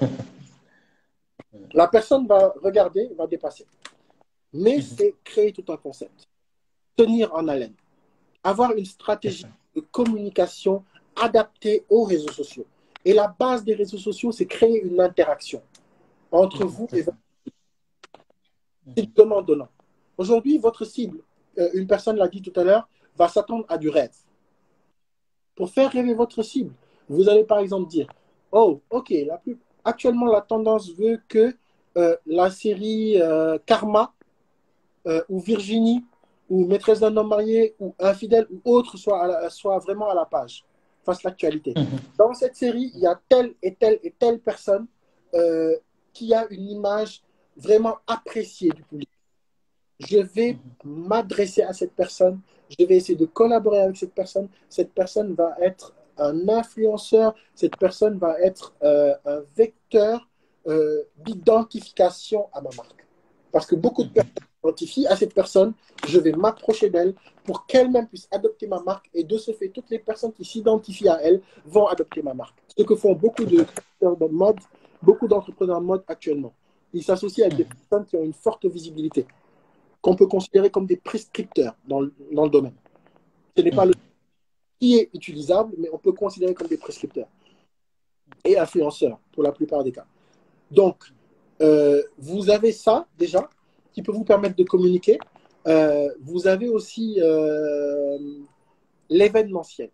La personne va regarder, va dépasser. Mais c'est créer tout un concept. Tenir en haleine. Avoir une stratégie de communication adaptée aux réseaux sociaux. Et la base des réseaux sociaux, c'est créer une interaction entre vous et votre cible. C'est donnant-donnant. Aujourd'hui, votre cible, euh, une personne l'a dit tout à l'heure, va s'attendre à du rêve. Pour faire rêver votre cible, vous allez par exemple dire, oh, ok, la plus... actuellement la tendance veut que euh, la série euh, Karma euh, ou Virginie ou Maîtresse d'un homme marié ou Infidèle ou autre soit, à la, soit vraiment à la page, fasse l'actualité. Mm-hmm. Dans cette série, il y a telle et telle et telle personne euh, qui a une image vraiment appréciée du public. Je vais m'adresser à cette personne, je vais essayer de collaborer avec cette personne. Cette personne va être un influenceur, cette personne va être euh, un vecteur euh, d'identification à ma marque. Parce que beaucoup de personnes s'identifient à cette personne, je vais m'approcher d'elle pour qu'elle-même puisse adopter ma marque et de ce fait, toutes les personnes qui s'identifient à elle vont adopter ma marque. Ce que font beaucoup de de mode, beaucoup d'entrepreneurs de mode actuellement. Ils s'associent avec des personnes qui ont une forte visibilité, qu'on peut considérer comme des prescripteurs dans le, dans le domaine. Ce n'est pas le qui est utilisable, mais on peut considérer comme des prescripteurs et influenceurs pour la plupart des cas. Donc, euh, vous avez ça déjà qui peut vous permettre de communiquer. Euh, vous avez aussi euh, l'événementiel.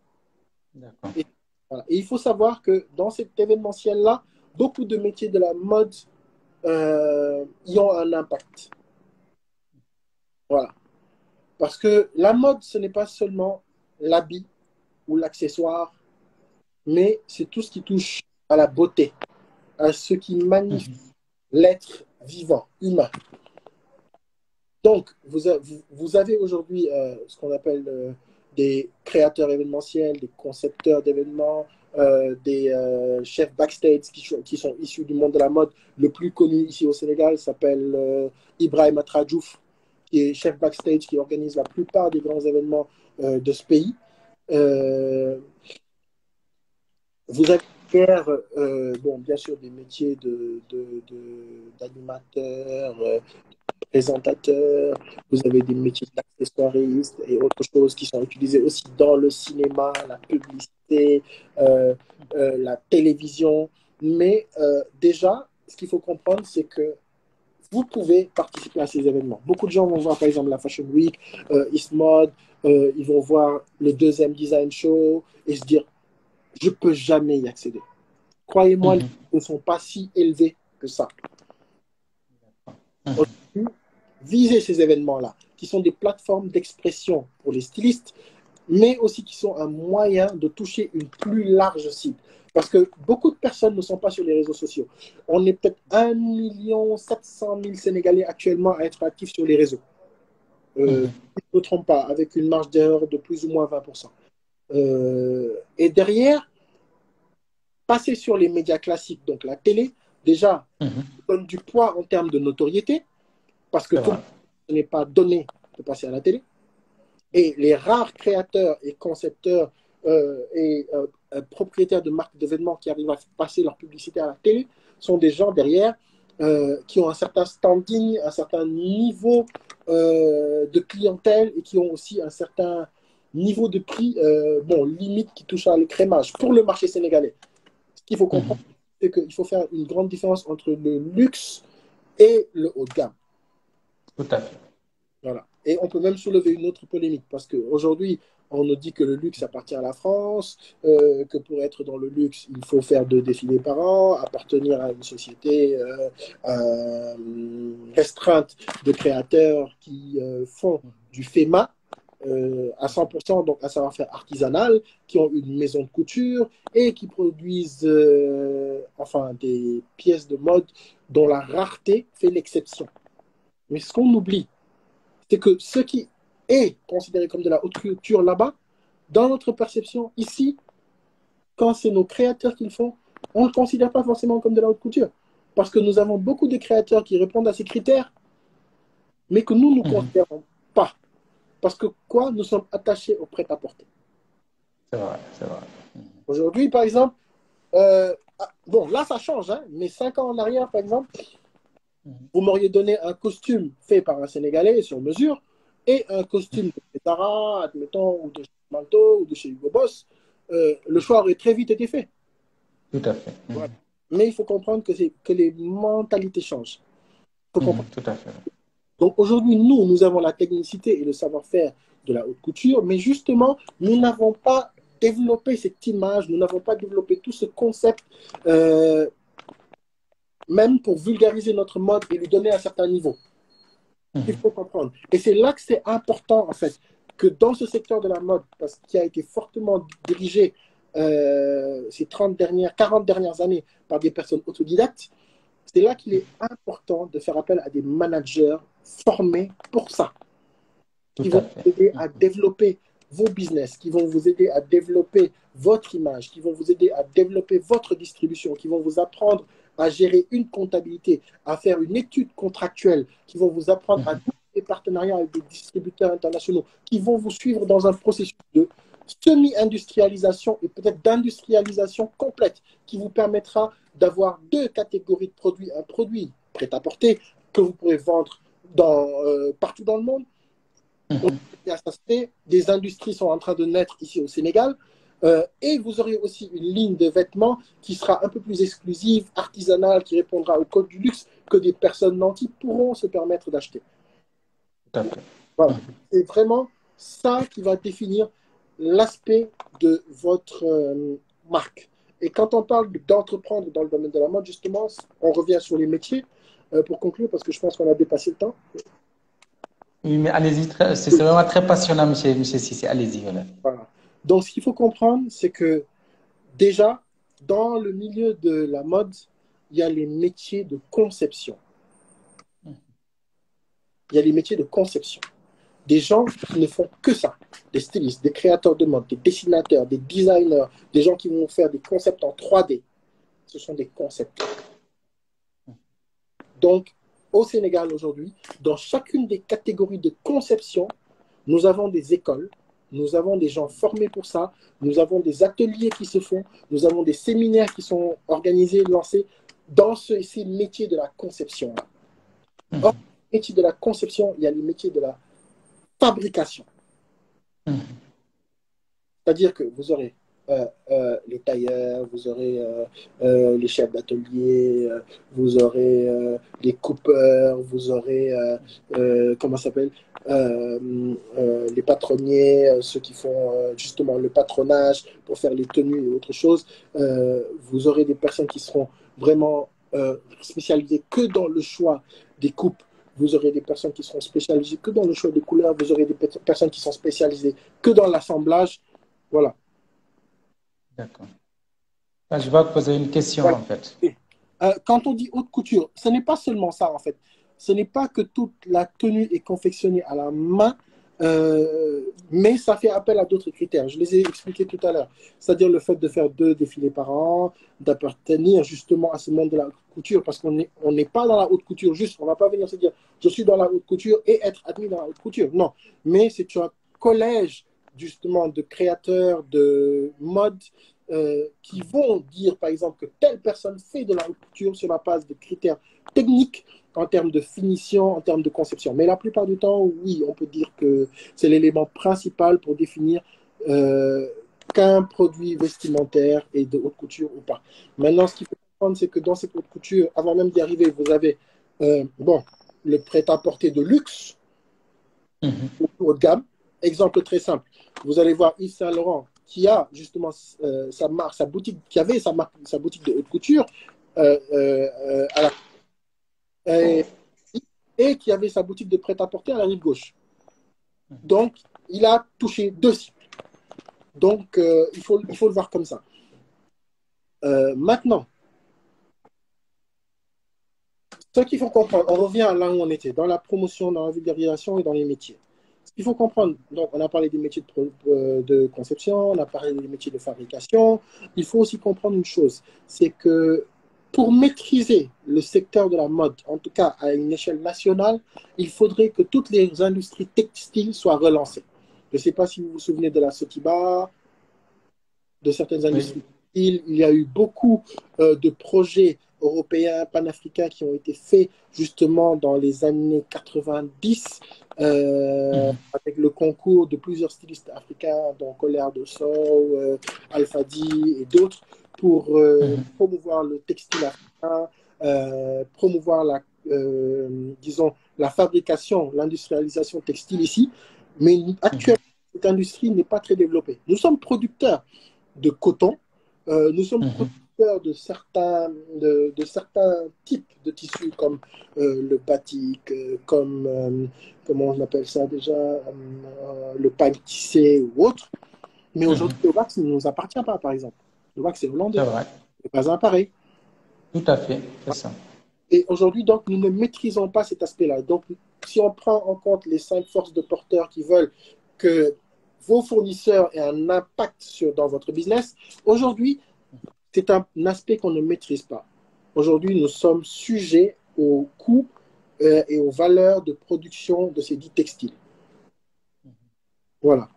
Et, voilà. Et il faut savoir que dans cet événementiel-là, beaucoup de métiers de la mode euh, y ont un impact. Voilà. Parce que la mode, ce n'est pas seulement l'habit ou l'accessoire, mais c'est tout ce qui touche à la beauté, à ce qui magnifie mm-hmm. l'être vivant, humain. Donc, vous, vous, vous avez aujourd'hui euh, ce qu'on appelle euh, des créateurs événementiels, des concepteurs d'événements, euh, des euh, chefs backstage qui, qui sont issus du monde de la mode. Le plus connu ici au Sénégal s'appelle euh, Ibrahim Atradjouf, qui est chef backstage, qui organise la plupart des grands événements euh, de ce pays. Euh, vous avez euh, bon, bien sûr des métiers de, de, de, d'animateurs, euh, de présentateurs, vous avez des métiers d'accessoiristes et autres choses qui sont utilisées aussi dans le cinéma, la publicité, euh, euh, la télévision. Mais euh, déjà, ce qu'il faut comprendre, c'est que vous pouvez participer à ces événements. Beaucoup de gens vont voir, par exemple, la Fashion Week, euh, Eastmode, euh, ils vont voir le deuxième Design Show et se dire, je ne peux jamais y accéder. Croyez-moi, mm-hmm. les prix ne sont pas si élevés que ça. Mm-hmm. Aujourd'hui, visez ces événements-là, qui sont des plateformes d'expression pour les stylistes, mais aussi qui sont un moyen de toucher une plus large cible. Parce que beaucoup de personnes ne sont pas sur les réseaux sociaux. On est peut-être un million sept cent mille Sénégalais actuellement à être actifs sur les réseaux. Euh, mm-hmm. Je ne me trompe pas, avec une marge d'erreur de plus ou moins vingt pour cent. Euh, et derrière, passer sur les médias classiques, donc la télé, déjà, Mhm. donne du poids en termes de notoriété, parce que C'est tout vrai. ce n'est pas donné de passer à la télé. Et les rares créateurs et concepteurs euh, et euh, euh, propriétaires de marques d'événements qui arrivent à passer leur publicité à la télé sont des gens derrière euh, qui ont un certain standing, un certain niveau euh, de clientèle et qui ont aussi un certain niveau de prix, euh, bon, limite qui touche à l'écrémage pour le marché sénégalais. Ce qu'il faut comprendre, Mhm. c'est qu'il faut faire une grande différence entre le luxe et le haut de gamme. Tout à fait. Voilà. Et on peut même soulever une autre polémique, parce qu'aujourd'hui, on nous dit que le luxe appartient à la France, euh, que pour être dans le luxe, il faut faire deux défilés par an, appartenir à une société euh, euh, restreinte de créateurs qui euh, font du FEMA euh, à cent pour cent, donc un savoir-faire artisanal, qui ont une maison de couture et qui produisent euh, enfin, des pièces de mode dont la rareté fait l'exception. Mais ce qu'on oublie, c'est que ce qui est considéré comme de la haute culture là-bas, dans notre perception ici, quand c'est nos créateurs qui le font, on ne le considère pas forcément comme de la haute couture. Parce que nous avons beaucoup de créateurs qui répondent à ces critères, mais que nous ne Mhm. considérons pas. Parce que quoi? Nous sommes attachés au prêt-à-porter. C'est vrai, c'est vrai. Aujourd'hui, par exemple, euh, ah, bon, là ça change, hein, mais cinq ans en arrière, par exemple, Mhm. vous m'auriez donné un costume fait par un Sénégalais sur mesure et un costume de Zara, admettons, ou de chez Manto, ou de chez Hugo Boss. Euh, le choix aurait très vite été fait. Tout à fait. Voilà. Mhm. Mais il faut comprendre que, que les mentalités changent. Il faut comprendre. Mhm. Tout à fait. Donc aujourd'hui, nous, nous avons la technicité et le savoir-faire de la haute couture, mais justement, nous n'avons pas développé cette image, nous n'avons pas développé tout ce concept, euh, même pour vulgariser notre mode et lui donner un certain niveau. Il Mhm. faut comprendre. Et c'est là que c'est important, en fait, que dans ce secteur de la mode, parce qu'il a été fortement dirigé euh, ces trente dernières, quarante dernières années par des personnes autodidactes, c'est là qu'il est important de faire appel à des managers formés pour ça, Tout qui à vont fait. vous aider à Mhm. développer vos business, qui vont vous aider à développer votre image, qui vont vous aider à développer votre distribution, qui vont vous apprendre à gérer une comptabilité, à faire une étude contractuelle, qui vont vous apprendre à Mhm. des partenariats avec des distributeurs internationaux, qui vont vous suivre dans un processus de semi-industrialisation et peut-être d'industrialisation complète, qui vous permettra d'avoir deux catégories de produits. Un produit prêt-à-porter que vous pourrez vendre dans, euh, partout dans le monde. Donc, Mhm. ça se fait. Des industries sont en train de naître ici au Sénégal. Euh, et vous aurez aussi une ligne de vêtements qui sera un peu plus exclusive, artisanale, qui répondra au code du luxe que des personnes nantis pourront se permettre d'acheter. Tout à fait. Voilà. Mhm. C'est vraiment ça qui va définir l'aspect de votre euh, marque. Et quand on parle d'entreprendre dans le domaine de la mode, justement, on revient sur les métiers euh, pour conclure, parce que je pense qu'on a dépassé le temps. Oui, mais allez-y, très- c'est c'est vraiment très passionnant, monsieur, monsieur Sissi. Allez-y, voilà. Voilà. Donc, ce qu'il faut comprendre, c'est que déjà, dans le milieu de la mode, il y a les métiers de conception. Il y a les métiers de conception. Des gens qui ne font que ça. Des stylistes, des créateurs de mode, des dessinateurs, des designers, des gens qui vont faire des concepts en trois D. Ce sont des concepteurs. Donc, au Sénégal aujourd'hui, dans chacune des catégories de conception, nous avons des écoles, nous avons des gens formés pour ça, nous avons des ateliers qui se font, nous avons des séminaires qui sont organisés, lancés dans ce, ces métiers de la conception. Or, Mhm. les métiers de la conception, il y a les métiers de la fabrication. Mhm. C'est-à-dire que vous aurez euh, euh, les tailleurs, vous aurez euh, euh, les chefs d'atelier, euh, vous aurez euh, les coupeurs, vous aurez, euh, euh, comment ça s'appelle, euh, euh, les patronniers, euh, ceux qui font euh, justement le patronage pour faire les tenues et autres choses. Euh, vous aurez des personnes qui seront vraiment euh, spécialisées que dans le choix des coupes. Vous aurez des personnes qui seront spécialisées que dans le choix des couleurs. Vous aurez des personnes qui sont spécialisées que dans l'assemblage. Voilà. D'accord. Ah, je vais vous poser une question, Voilà. en fait. Et, euh, quand on dit haute couture, ce n'est pas seulement ça en fait. Ce n'est pas que toute la tenue est confectionnée à la main Euh, mais ça fait appel à d'autres critères. Je les ai expliqués tout à l'heure. C'est-à-dire le fait de faire deux défilés par an, d'appartenir justement à ce monde de la haute couture, parce qu'on n'est on n'est pas dans la haute couture juste. On ne va pas venir se dire je suis dans la haute couture et être admis dans la haute couture. Non, mais c'est un collège justement de créateurs de mode euh, qui vont dire par exemple que telle personne fait de la haute couture sur la base de critères techniques en termes de finition, en termes de conception. Mais la plupart du temps, oui, on peut dire que c'est l'élément principal pour définir euh, qu'un produit vestimentaire est de haute couture ou pas. Maintenant, ce qu'il faut comprendre, c'est que dans cette haute couture, avant même d'y arriver, vous avez euh, bon, le prêt-à-porter de luxe, Mhm. haut de gamme. Exemple très simple. Vous allez voir Yves Saint Laurent qui a justement euh, sa marque, sa boutique, qui avait sa, marque, sa boutique de haute couture euh, euh, à la et, et qui avait sa boutique de prêt-à-porter à la rive gauche. Donc, il a touché deux cibles. Donc, euh, il, faut, il faut le voir comme ça. Euh, maintenant, ce qu'il faut comprendre, on revient à là où on était, dans la promotion, dans la vulgarisation et dans les métiers. Ce qu'il faut comprendre, donc on a parlé des métiers de, de conception, on a parlé des métiers de fabrication. Il faut aussi comprendre une chose, c'est que pour maîtriser le secteur de la mode, en tout cas à une échelle nationale, il faudrait que toutes les industries textiles soient relancées. Je ne sais pas si vous vous souvenez de la Sotiba, de certaines industries Oui. textiles. Il y a eu beaucoup euh, de projets européens, panafricains qui ont été faits justement dans les années quatre-vingt-dix euh, Mhm. avec le concours de plusieurs stylistes africains, dont Colère de Sow, euh, Alfadi et d'autres, pour euh, Mhm. promouvoir le textile africain, euh, promouvoir la, euh, disons, la fabrication, l'industrialisation textile ici. Mais Mhm. actuellement, cette industrie n'est pas très développée. Nous sommes producteurs de coton, euh, nous sommes Mhm. producteurs de certains, de, de certains types de tissus comme euh, le batik, euh, comme, euh, comment on appelle ça déjà, euh, le pagne tissé ou autre. Mais aujourd'hui, Mhm. le wax ne nous appartient pas, par exemple. Le wax est C'est hollandais, vrai. c'est pas un pareil. Tout à fait, c'est ça. Et aujourd'hui, donc, nous ne maîtrisons pas cet aspect-là. Donc, si on prend en compte les cinq forces de porteurs qui veulent que vos fournisseurs aient un impact sur, dans votre business, aujourd'hui, c'est un aspect qu'on ne maîtrise pas. Aujourd'hui, nous sommes sujets aux coûts euh, et aux valeurs de production de ces dits textiles. Voilà.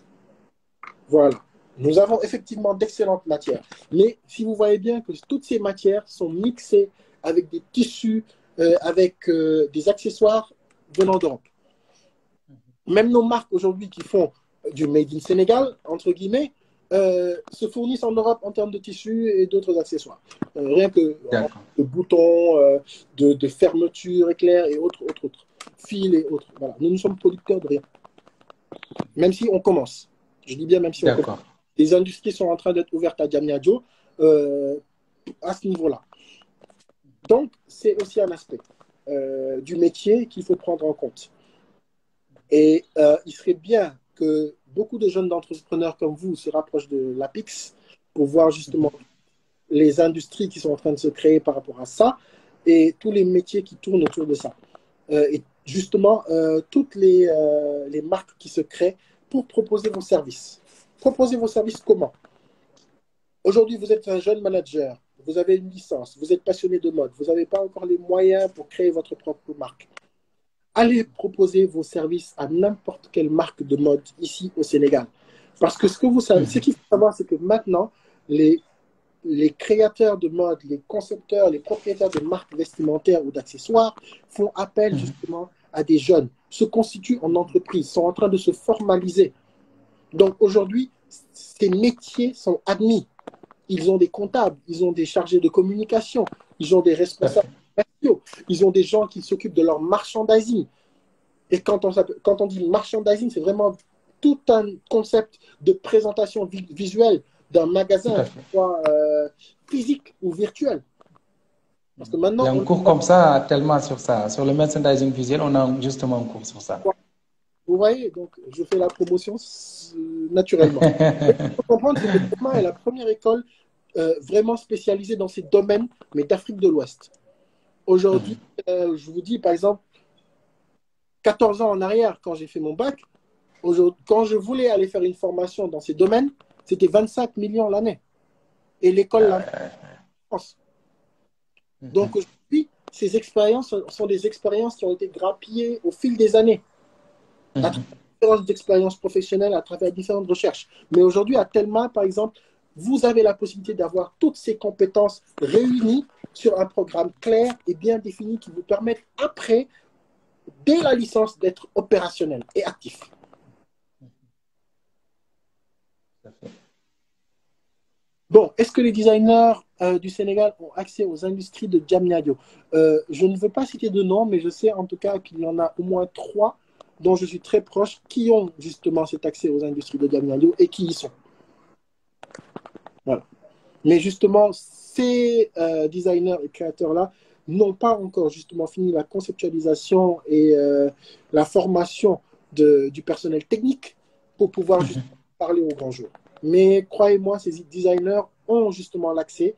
Voilà. Nous avons effectivement d'excellentes matières. Mais si vous voyez bien que toutes ces matières sont mixées avec des tissus, euh, avec euh, des accessoires venant d'Europe. Même nos marques aujourd'hui qui font du Made in Sénégal, entre guillemets, euh, se fournissent en Europe en termes de tissus et d'autres accessoires. Euh, rien que en, D'accord. de boutons, euh, de, de fermetures, éclairs et autres, autres, autres, fils et autres. Voilà. Nous ne sommes producteurs de rien. Même si on commence. Je dis bien même si on commence. D'accord. Les industries sont en train d'être ouvertes à Diamniadio euh, à ce niveau-là. Donc, c'est aussi un aspect euh, du métier qu'il faut prendre en compte. Et euh, il serait bien que beaucoup de jeunes entrepreneurs comme vous se rapprochent de l'APIX pour voir justement les industries qui sont en train de se créer par rapport à ça et tous les métiers qui tournent autour de ça. Euh, et justement, euh, toutes les, euh, les marques qui se créent pour proposer vos services. Proposer vos services comment? Aujourd'hui, vous êtes un jeune manager, vous avez une licence, vous êtes passionné de mode, vous n'avez pas encore les moyens pour créer votre propre marque. Allez proposer vos services à n'importe quelle marque de mode ici au Sénégal. Parce que ce que vous savez, ce Mhm. qu'il faut savoir, c'est que maintenant, les, les créateurs de mode, les concepteurs, les propriétaires de marques vestimentaires ou d'accessoires font appel Mhm. justement à des jeunes, se constituent en entreprise, sont en train de se formaliser. Donc aujourd'hui, ces métiers sont admis. Ils ont des comptables, ils ont des chargés de communication, ils ont des Tout à responsables fait. commerciaux, ils ont des gens qui s'occupent de leur merchandising. Et quand on, quand on dit merchandising, c'est vraiment tout un concept de présentation vi visuelle d'un Tout magasin, à que fait. ce soit euh, physique ou virtuel. Parce que Il y maintenant, a un on cours comme ça tellement sur ça. Sur le merchandising visuel, on a justement un cours sur ça. vous voyez, donc je fais la promotion naturellement. Ce qu'il faut comprendre, c'est que Thomas est la première école euh, vraiment spécialisée dans ces domaines, mais d'Afrique de l'Ouest. Aujourd'hui, Mhm. euh, je vous dis, par exemple, quatorze ans en arrière, quand j'ai fait mon bac, Quand je voulais aller faire une formation dans ces domaines, c'était vingt-cinq millions l'année. Et l'école l'a fait en France. Donc aujourd'hui, ces expériences sont des expériences qui ont été grappillées au fil des années, à travers différentes expériences professionnelles, à travers différentes recherches. Mais aujourd'hui, à Telma, par exemple, vous avez la possibilité d'avoir toutes ces compétences réunies sur un programme clair et bien défini qui vous permettent après, dès la licence, d'être opérationnel et actif. Bon, est-ce que les designers euh, du Sénégal ont accès aux industries de Diamniadio? euh, Je ne veux pas citer de nom, mais je sais en tout cas qu'il y en a au moins trois dont je suis très proche qui ont justement cet accès aux industries de Diamniadio et qui y sont. Voilà. Mais justement, ces euh, designers et créateurs-là n'ont pas encore justement fini la conceptualisation et euh, la formation de, du personnel technique pour pouvoir justement parler au grand jour. Mais croyez-moi, ces designers ont justement l'accès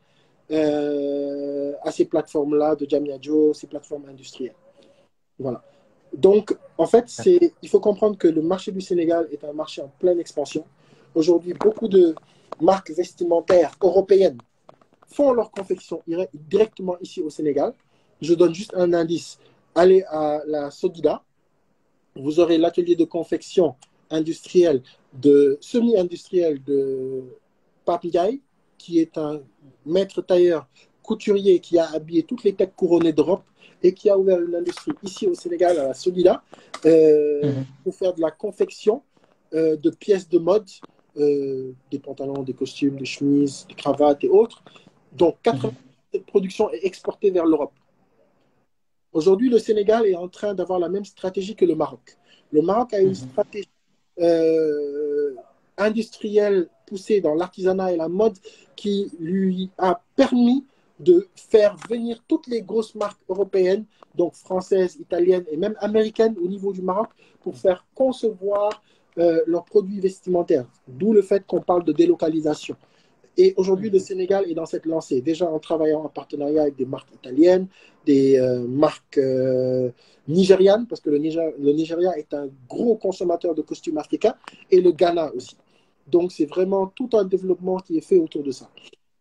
euh, à ces plateformes-là de Diamniadio, ces plateformes industrielles. Voilà. Donc, en fait, c'est, il faut comprendre que le marché du Sénégal est un marché en pleine expansion. Aujourd'hui, beaucoup de marques vestimentaires européennes font leur confection directement ici au Sénégal. Je donne juste un indice. Allez à la Sodida, vous aurez l'atelier de confection industrielle, de semi-industriel de Pape Ndiaye, qui est un maître tailleur couturier qui a habillé toutes les têtes couronnées d'Europe et qui a ouvert une industrie ici au Sénégal, à la Solida, euh, mmh. pour faire de la confection euh, de pièces de mode, euh, des pantalons, des costumes, des chemises, des cravates et autres. Donc, quatre-vingts pour cent de cette production est exportée vers l'Europe. Aujourd'hui, le Sénégal est en train d'avoir la même stratégie que le Maroc. Le Maroc a une mmh. stratégie euh, industrielle poussée dans l'artisanat et la mode qui lui a permis de faire venir toutes les grosses marques européennes, donc françaises, italiennes et même américaines au niveau du Maroc, pour faire concevoir euh, leurs produits vestimentaires. D'où le fait qu'on parle de délocalisation. Et aujourd'hui, le Sénégal est dans cette lancée, déjà en travaillant en partenariat avec des marques italiennes, des euh, marques euh, nigérianes, parce que le, Niger, le Nigeria est un gros consommateur de costumes africains, et le Ghana aussi. Donc, c'est vraiment tout un développement qui est fait autour de ça.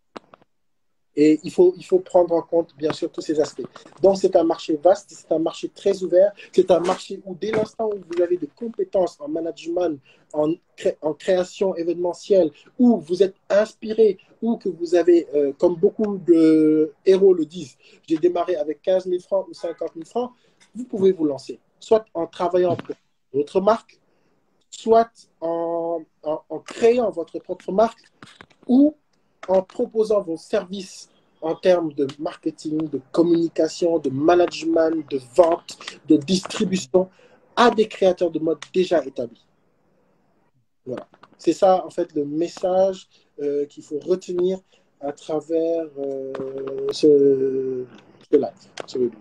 Et il faut, il faut prendre en compte, bien sûr, tous ces aspects. Donc, c'est un marché vaste, c'est un marché très ouvert, c'est un marché où, dès l'instant où vous avez des compétences en management, en, cré en création événementielle, où vous êtes inspiré, ou que vous avez, euh, comme beaucoup de héros le disent, j'ai démarré avec quinze mille francs ou cinquante mille francs, vous pouvez vous lancer, soit en travaillant pour votre marque, soit en, en, en créant votre propre marque, ou en proposant vos services en termes de marketing, de communication, de management, de vente, de distribution à des créateurs de mode déjà établis. Voilà. C'est ça, en fait, le message euh, qu'il faut retenir à travers euh, ce, ce live, ce webinaire.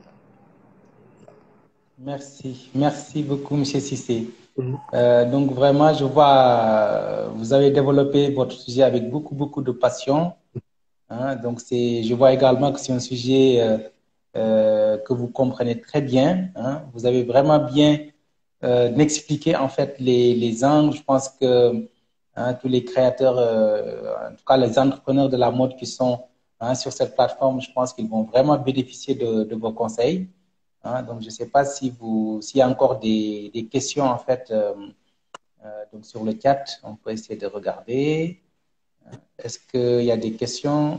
Merci. Merci beaucoup, M. Cissé. Mm-hmm. euh, donc, vraiment, je vois, vous avez développé votre sujet avec beaucoup, beaucoup de passion. Hein, donc, je vois également que c'est un sujet euh, euh, que vous comprenez très bien. Hein. Vous avez vraiment bien euh, expliqué en fait les, les angles. Je pense que hein, tous les créateurs, euh, en tout cas les entrepreneurs de la mode qui sont hein, sur cette plateforme, je pense qu'ils vont vraiment bénéficier de, de vos conseils. Hein. Donc, je ne sais pas si vous, s'il y a encore des, des questions en fait euh, euh, donc sur le chat. On peut essayer de regarder. Est-ce qu'il y a des questions?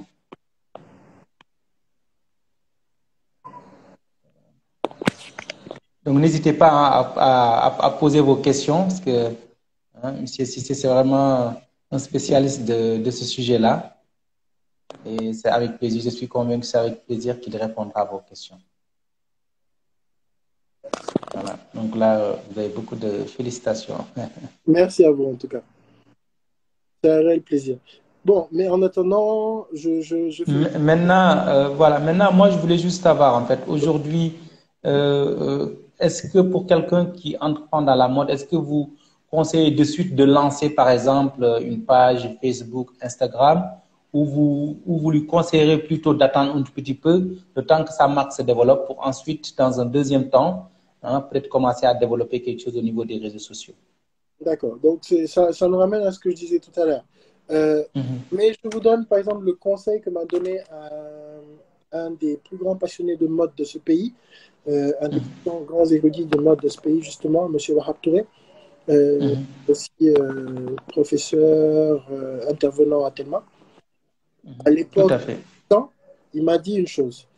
Donc, n'hésitez pas à, à, à poser vos questions parce que hein, M. Cissé, c'est vraiment un spécialiste de, de ce sujet-là. Et c'est avec plaisir, je suis convaincu que c'est avec plaisir qu'il répondra à vos questions. Voilà. Donc là, vous avez beaucoup de félicitations. Merci à vous en tout cas. C'est un réel plaisir. Bon, mais en attendant, je... je, je fais... Maintenant, euh, voilà. Maintenant, moi, je voulais juste savoir, en fait, aujourd'hui, euh, est-ce que pour quelqu'un qui entreprend dans la mode, est-ce que vous conseillez de suite de lancer, par exemple, une page Facebook, Instagram, ou vous, ou vous lui conseillerez plutôt d'attendre un petit peu, le temps que sa marque se développe, pour ensuite, dans un deuxième temps, hein, peut-être commencer à développer quelque chose au niveau des réseaux sociaux? D'accord. Donc, ça, ça nous ramène à ce que je disais tout à l'heure. Euh, Mhm. mais je vous donne, par exemple, le conseil que m'a donné un, un des plus grands passionnés de mode de ce pays, euh, un des Mhm. plus grands, grands érudits de mode de ce pays, justement, M. Wahab Touré, euh, Mhm. aussi euh, professeur, euh, intervenant à Telma. À Mhm. Tout l'époque, à fait. il m'a dit une chose.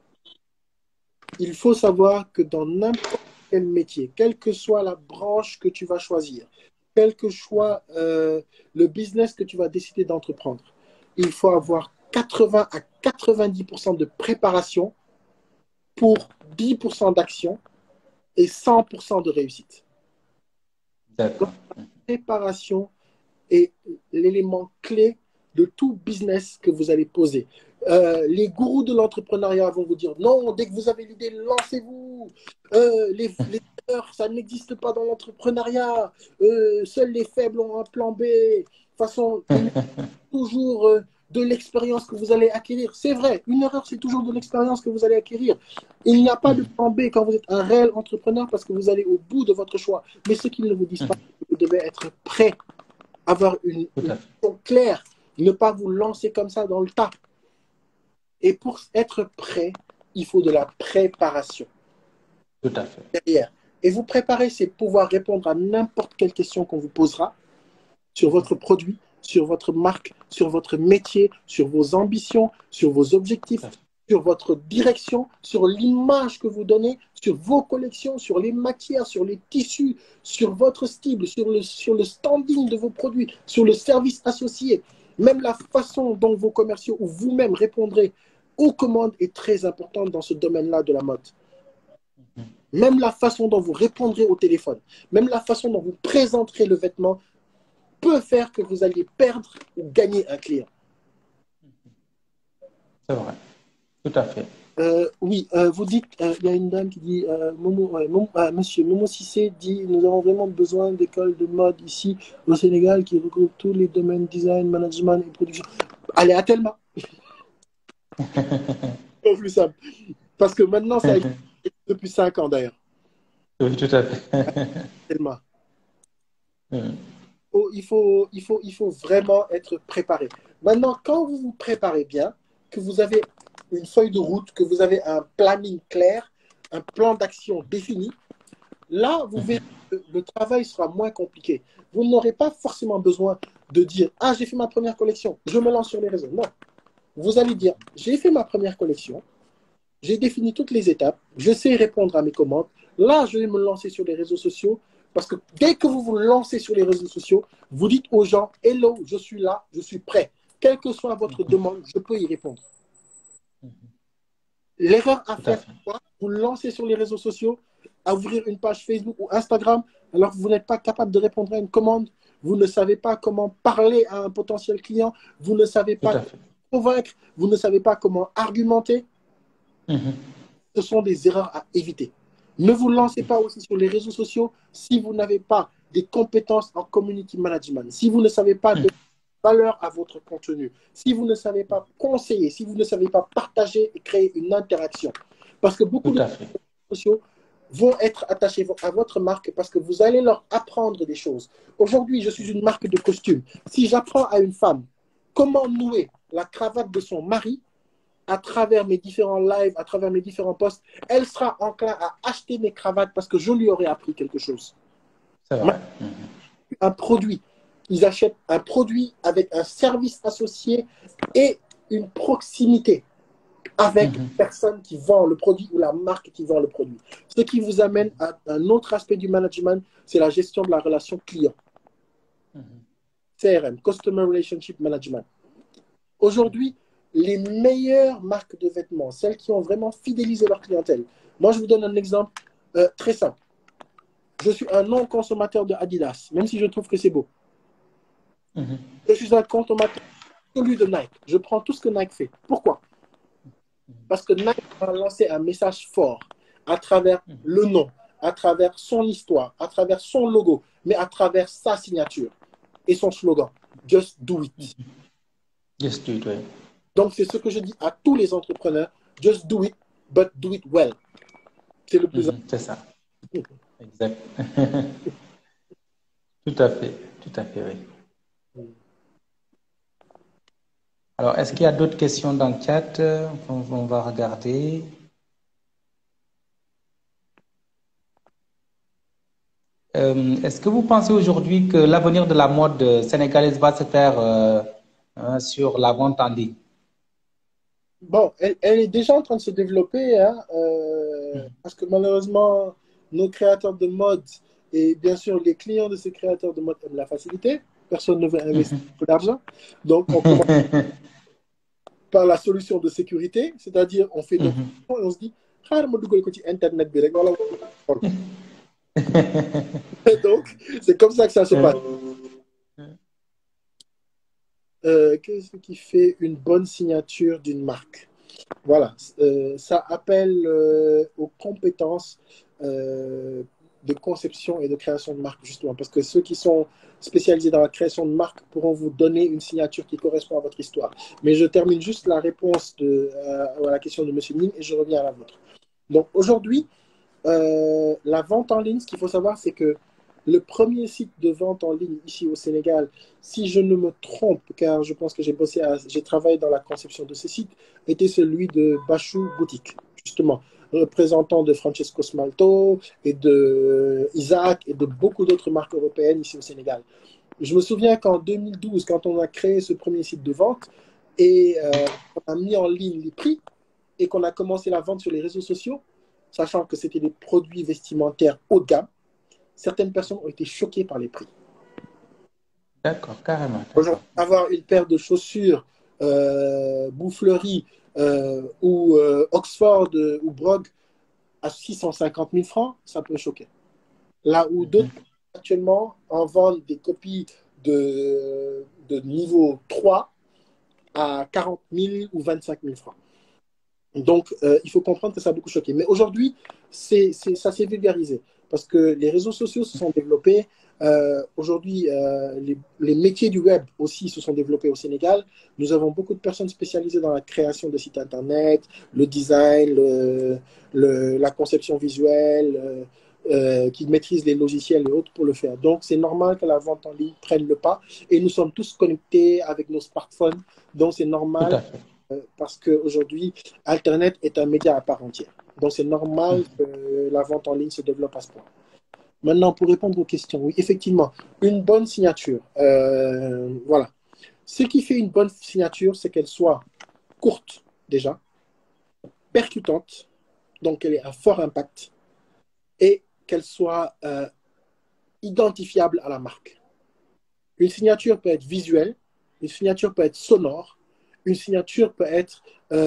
Il faut savoir que dans n'importe quel métier, quelle que soit la branche que tu vas choisir, quel que soit euh, le business que tu vas décider d'entreprendre, il faut avoir quatre-vingts à quatre-vingt-dix pour cent de préparation pour dix pour cent d'action et cent pour cent de réussite. Donc, D'accord. la préparation est l'élément clé de tout business que vous allez poser. Euh, les gourous de l'entrepreneuriat vont vous dire non, dès que vous avez l'idée, lancez-vous. Euh, les, les erreurs, ça n'existe pas dans l'entrepreneuriat. Euh, seuls les faibles ont un plan B. De toute façon, une, toujours euh, de l'expérience que vous allez acquérir. C'est vrai, une erreur, c'est toujours de l'expérience que vous allez acquérir. Il n'y a pas de Mhm. plan B quand vous êtes un réel entrepreneur parce que vous allez au bout de votre choix. Mais ce qu'ils ne vous disent pas, Mhm. c'est que vous devez être prêt, avoir une, Tout une à fait. vision claire, ne pas vous lancer comme ça dans le tas. Et pour être prêt, il faut de la préparation Tout à fait. derrière. Et vous préparer, c'est pouvoir répondre à n'importe quelle question qu'on vous posera sur votre produit, sur votre marque, sur votre métier, sur vos ambitions, sur vos Tout objectifs, à fait. sur votre direction, sur l'image que vous donnez, sur vos collections, sur les matières, sur les tissus, sur votre style, sur le, sur le standing de vos produits, sur le service associé. Même la façon dont vos commerciaux ou vous-même répondrez aux commandes est très importante dans ce domaine-là de la mode. Mhm. Même la façon dont vous répondrez au téléphone, même la façon dont vous présenterez le vêtement peut faire que vous alliez perdre ou gagner un client. C'est vrai. Tout à fait. Euh, oui, euh, vous dites, euh, il y a une dame qui dit, euh, Momo, ouais, Momo- ah, monsieur Momo Cissé dit, nous avons vraiment besoin d'écoles de mode ici au Sénégal qui regroupent tous les domaines design, management et production. Allez à Telma, c'est plus simple. Parce que maintenant, ça existe depuis cinq ans d'ailleurs. Oui, tout à fait. Telma. Mhm. Oh, il faut, il faut, il faut vraiment être préparé. Maintenant, quand vous vous préparez bien, que vous avez une feuille de route, que vous avez un planning clair, un plan d'action défini, là, vous verrez que le travail sera moins compliqué. Vous n'aurez pas forcément besoin de dire, ah, j'ai fait ma première collection, je me lance sur les réseaux. Non. Vous allez dire, j'ai fait ma première collection, j'ai défini toutes les étapes, je sais répondre à mes commandes. Là, je vais me lancer sur les réseaux sociaux parce que dès que vous vous lancez sur les réseaux sociaux, vous dites aux gens, hello, je suis là, je suis prêt. Quelle que soit votre demande, je peux y répondre. L'erreur à Tout à faire, fait. c'est quoi? Vous lancez sur les réseaux sociaux, à ouvrir une page Facebook ou Instagram, alors que vous n'êtes pas capable de répondre à une commande, vous ne savez pas comment parler à un potentiel client, vous ne savez Tout pas à comment fait. convaincre, vous ne savez pas comment argumenter. Mhm. Ce sont des erreurs à éviter. Ne vous lancez pas aussi sur les réseaux sociaux si vous n'avez pas des compétences en community management, si vous ne savez pas Mhm. donner valeur à votre contenu, si vous ne savez pas conseiller, si vous ne savez pas partager et créer une interaction. Parce que beaucoup Tout de à fait. réseaux sociaux vont être attachés à votre marque parce que vous allez leur apprendre des choses. Aujourd'hui, je suis une marque de costume. Si j'apprends à une femme comment nouer la cravate de son mari, à travers mes différents lives, à travers mes différents posts, elle sera enclin à acheter mes cravates parce que je lui aurai appris quelque chose. C'est vrai. Mhm. Un produit, ils achètent un produit avec un service associé et une proximité avec la Mhm. personne qui vend le produit ou la marque qui vend le produit. Ce qui vous amène à un autre aspect du management, c'est la gestion de la relation client. Mhm. C R M, Customer Relationship Management. Aujourd'hui, les meilleures marques de vêtements, celles qui ont vraiment fidélisé leur clientèle. Moi, je vous donne un exemple euh, très simple. Je suis un non-consommateur de Adidas, même si je trouve que c'est beau. Mhm. Je suis un consommateur absolu de Nike. Je prends tout ce que Nike fait. Pourquoi? Parce que Nike a lancé un message fort à travers Mhm. le nom, à travers son histoire, à travers son logo, mais à travers sa signature et son slogan. Just do it. Yes, do it, oui. Donc, c'est ce que je dis à tous les entrepreneurs. Just do it, but do it well. C'est le plus Mhm. C'est ça. important. Exact. Tout à fait, tout à fait, oui. Alors, est-ce qu'il y a d'autres questions dans le chat? On, on va regarder. Euh, est-ce que vous pensez aujourd'hui que l'avenir de la mode sénégalaise va se faire euh, hein, sur la vente en ligne? Bon, elle, elle est déjà en train de se développer, hein, euh, parce que malheureusement, nos créateurs de mode et bien sûr les clients de ces créateurs de mode aiment la facilité. Personne ne veut investir beaucoup d'argent. Donc, on commence par la solution de sécurité, c'est-à-dire on fait nos et on se dit, xaaral ma dugal ko ci internet bi rek wala xool ko. Donc, c'est comme ça que ça se passe. Euh, qu'est-ce qui fait une bonne signature d'une marque? Voilà, euh, ça appelle euh, aux compétences euh, de conception et de création de marque, justement, parce que ceux qui sont spécialisés dans la création de marque pourront vous donner une signature qui correspond à votre histoire. Mais je termine juste la réponse de, euh, à la question de M. Ning et je reviens à la vôtre. Donc aujourd'hui, euh, la vente en ligne, ce qu'il faut savoir, c'est que le premier site de vente en ligne ici au Sénégal, si je ne me trompe, car je pense que j'ai bossé, j'ai travaillé dans la conception de ce site, était celui de Bachou Boutique, justement, représentant de Francesco Smalto et de Isaac et de beaucoup d'autres marques européennes ici au Sénégal. Je me souviens qu'en deux mille douze, quand on a créé ce premier site de vente et euh, on a mis en ligne les prix et qu'on a commencé la vente sur les réseaux sociaux, sachant que c'était des produits vestimentaires haut de gamme, certaines personnes ont été choquées par les prix. D'accord, carrément. Aujourd'hui, avoir une paire de chaussures euh, Boufflerie euh, ou euh, Oxford euh, ou Brogg à six cent cinquante mille francs, ça peut choquer. Là où d'autres actuellement en vendent des copies de, de niveau trois à quarante mille ou vingt-cinq mille francs. Donc, euh, il faut comprendre que ça a beaucoup choqué. Mais aujourd'hui, c'est, c'est, ça s'est vulgarisé parce que les réseaux sociaux se sont développés. Euh, aujourd'hui, euh, les, les métiers du web aussi se sont développés au Sénégal. Nous avons beaucoup de personnes spécialisées dans la création de sites Internet, le design, le, le, la conception visuelle, euh, euh, qui maîtrisent les logiciels et autres pour le faire. Donc, c'est normal que la vente en ligne prenne le pas. Et nous sommes tous connectés avec nos smartphones. Donc, c'est normal parce qu'aujourd'hui, Internet est un média à part entière. Donc, c'est normal que la vente en ligne se développe à ce point. Maintenant, pour répondre aux questions, oui, effectivement, une bonne signature, euh, voilà. Ce qui fait une bonne signature, c'est qu'elle soit courte, déjà, percutante, donc elle ait un fort impact, et qu'elle soit euh, identifiable à la marque. Une signature peut être visuelle, une signature peut être sonore, une signature peut être,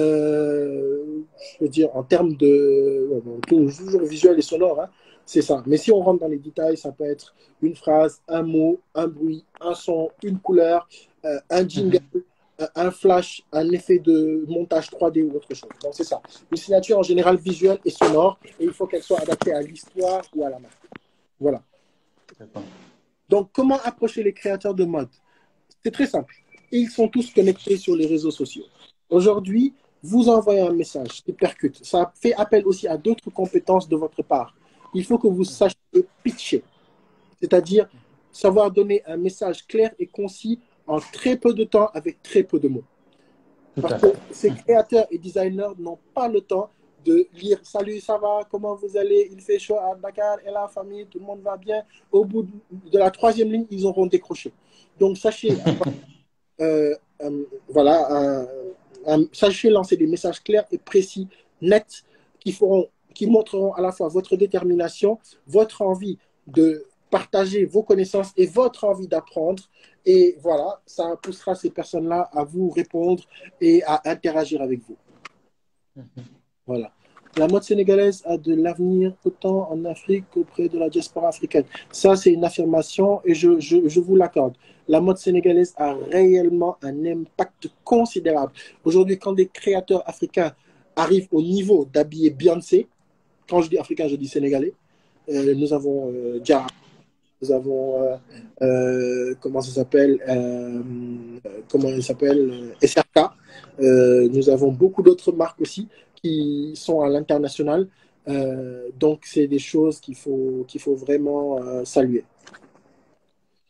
euh, je veux dire, en termes de, bon, toujours visuel et sonore, hein, c'est ça. Mais si on rentre dans les détails, ça peut être une phrase, un mot, un bruit, un son, une couleur, euh, un jingle, mm-hmm. un flash, un effet de montage trois D ou autre chose. Donc c'est ça. Une signature en général visuelle et sonore, et il faut qu'elle soit adaptée à l'histoire ou à la marque. Voilà. Donc comment approcher les créateurs de mode? C'est très simple. Ils sont tous connectés sur les réseaux sociaux. Aujourd'hui, vous envoyez un message qui percute. Ça fait appel aussi à d'autres compétences de votre part. Il faut que vous sachiez pitcher, c'est-à-dire savoir donner un message clair et concis en très peu de temps avec très peu de mots. Parce que ces créateurs et designers n'ont pas le temps de lire « Salut, ça va? Comment vous allez? Il fait chaud à Dakar et la famille, tout le monde va bien ?» Au bout de la troisième ligne, ils auront décroché. Donc, sachez, euh, euh, voilà, euh, euh, sachez lancer des messages clairs et précis, nets, qui, feront, qui montreront à la fois votre détermination, votre envie de partager vos connaissances et votre envie d'apprendre. Et voilà, ça poussera ces personnes-là à vous répondre et à interagir avec vous. Voilà. La mode sénégalaise a de l'avenir autant en Afrique qu'auprès de la diaspora africaine. Ça, c'est une affirmation et je, je, je vous l'accorde. La mode sénégalaise a réellement un impact considérable. Aujourd'hui, quand des créateurs africains arrivent au niveau d'habiller Beyoncé, quand je dis africain, je dis sénégalais, euh, nous avons euh, Dia, nous avons, euh, euh, comment ça s'appelle, euh, comment il s'appelle, S R K, euh, nous avons beaucoup d'autres marques aussi qui sont à l'international. Euh, donc, c'est des choses qu'il faut, qu'il faut vraiment euh, saluer.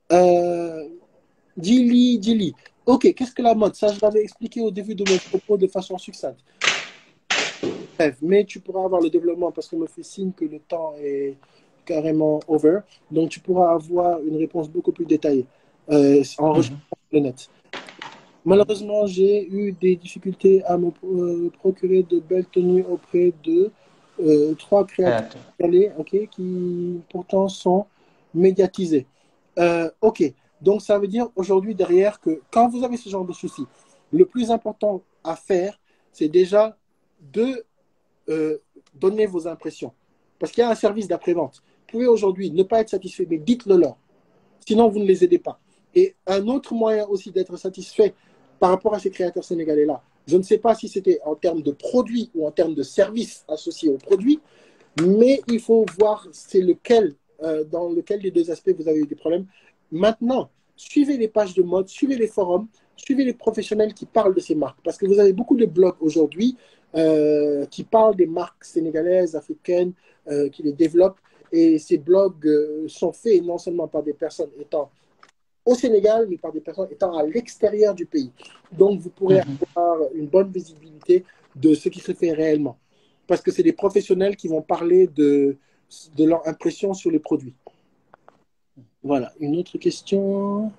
Euh, Dili, Dili. Ok, qu'est-ce que la mode? Ça, je l'avais expliqué au début de mon propos de façon succincte. Bref, mais tu pourras avoir le développement parce qu'on me fait signe que le temps est carrément over. Donc, tu pourras avoir une réponse beaucoup plus détaillée euh, en recherchant Mhm. sur le net. Malheureusement, j'ai eu des difficultés à me euh, procurer de belles tenues auprès de euh, trois créateurs Créateur. sénégalais, ok, qui pourtant sont médiatisés. Euh, ok, donc ça veut dire aujourd'hui derrière que quand vous avez ce genre de soucis, le plus important à faire, c'est déjà de euh, donner vos impressions. Parce qu'il y a un service d'après-vente. Vous pouvez aujourd'hui ne pas être satisfait, mais dites-le leur. Sinon, vous ne les aidez pas. Et un autre moyen aussi d'être satisfait par rapport à ces créateurs sénégalais-là, je ne sais pas si c'était en termes de produits ou en termes de services associés aux produits, mais il faut voir c'est lequel, euh, dans lequel des deux aspects vous avez eu des problèmes. Maintenant, suivez les pages de mode, suivez les forums, suivez les professionnels qui parlent de ces marques. Parce que vous avez beaucoup de blogs aujourd'hui euh, qui parlent des marques sénégalaises, africaines, euh, qui les développent. Et ces blogs euh, sont faits non seulement par des personnes étant au Sénégal, mais par des personnes étant à l'extérieur du pays. Donc, vous pourrez Mhm. avoir une bonne visibilité de ce qui se fait réellement. Parce que c'est des professionnels qui vont parler de, de leur impression sur les produits. Voilà, une autre question.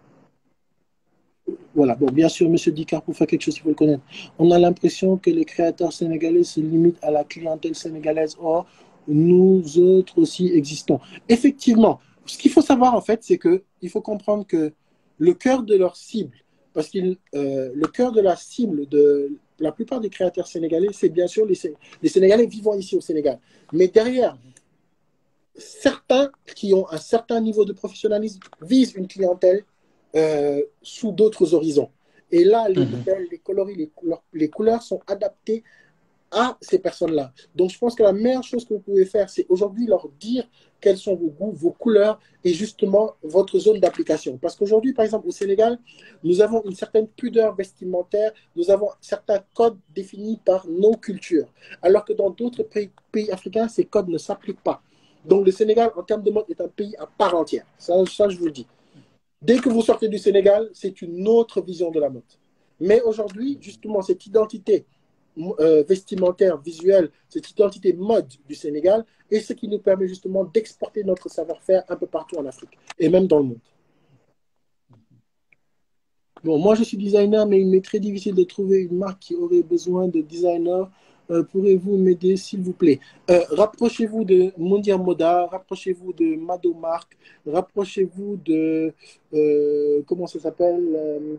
Voilà, bon, bien sûr, M. Dicard, pour faire quelque chose, il faut le connaître. On a l'impression que les créateurs sénégalais se limitent à la clientèle sénégalaise. Or, nous autres aussi existons. Effectivement, ce qu'il faut savoir, en fait, c'est qu'il faut comprendre que le cœur de leur cible, parce que euh, le cœur de la cible de la plupart des créateurs sénégalais, c'est bien sûr les, les Sénégalais vivant ici au Sénégal. Mais derrière, certains qui ont un certain niveau de professionnalisme visent une clientèle euh, sous d'autres horizons. Et là, les Mhm. modèles, les coloris, les couleurs, les couleurs sont adaptées à ces personnes-là. Donc, je pense que la meilleure chose que vous pouvez faire, c'est aujourd'hui leur dire quels sont vos goûts, vos couleurs et justement votre zone d'application. Parce qu'aujourd'hui, par exemple, au Sénégal, nous avons une certaine pudeur vestimentaire, nous avons certains codes définis par nos cultures. Alors que dans d'autres pays, pays africains, ces codes ne s'appliquent pas. Donc, le Sénégal, en termes de mode, est un pays à part entière. Ça, ça je vous le dis. Dès que vous sortez du Sénégal, c'est une autre vision de la mode. Mais aujourd'hui, justement, cette identité euh, vestimentaire, visuelle, cette identité mode du Sénégal est ce qui nous permet justement d'exporter notre savoir-faire un peu partout en Afrique et même dans le monde. Bon, moi je suis designer, mais il m'est très difficile de trouver une marque qui aurait besoin de designers. Euh, Pourrez-vous m'aider, s'il vous plaît? Euh, rapprochez-vous de Mondial Moda, rapprochez-vous de Madomark, rapprochez-vous de. Euh, comment ça s'appelle euh,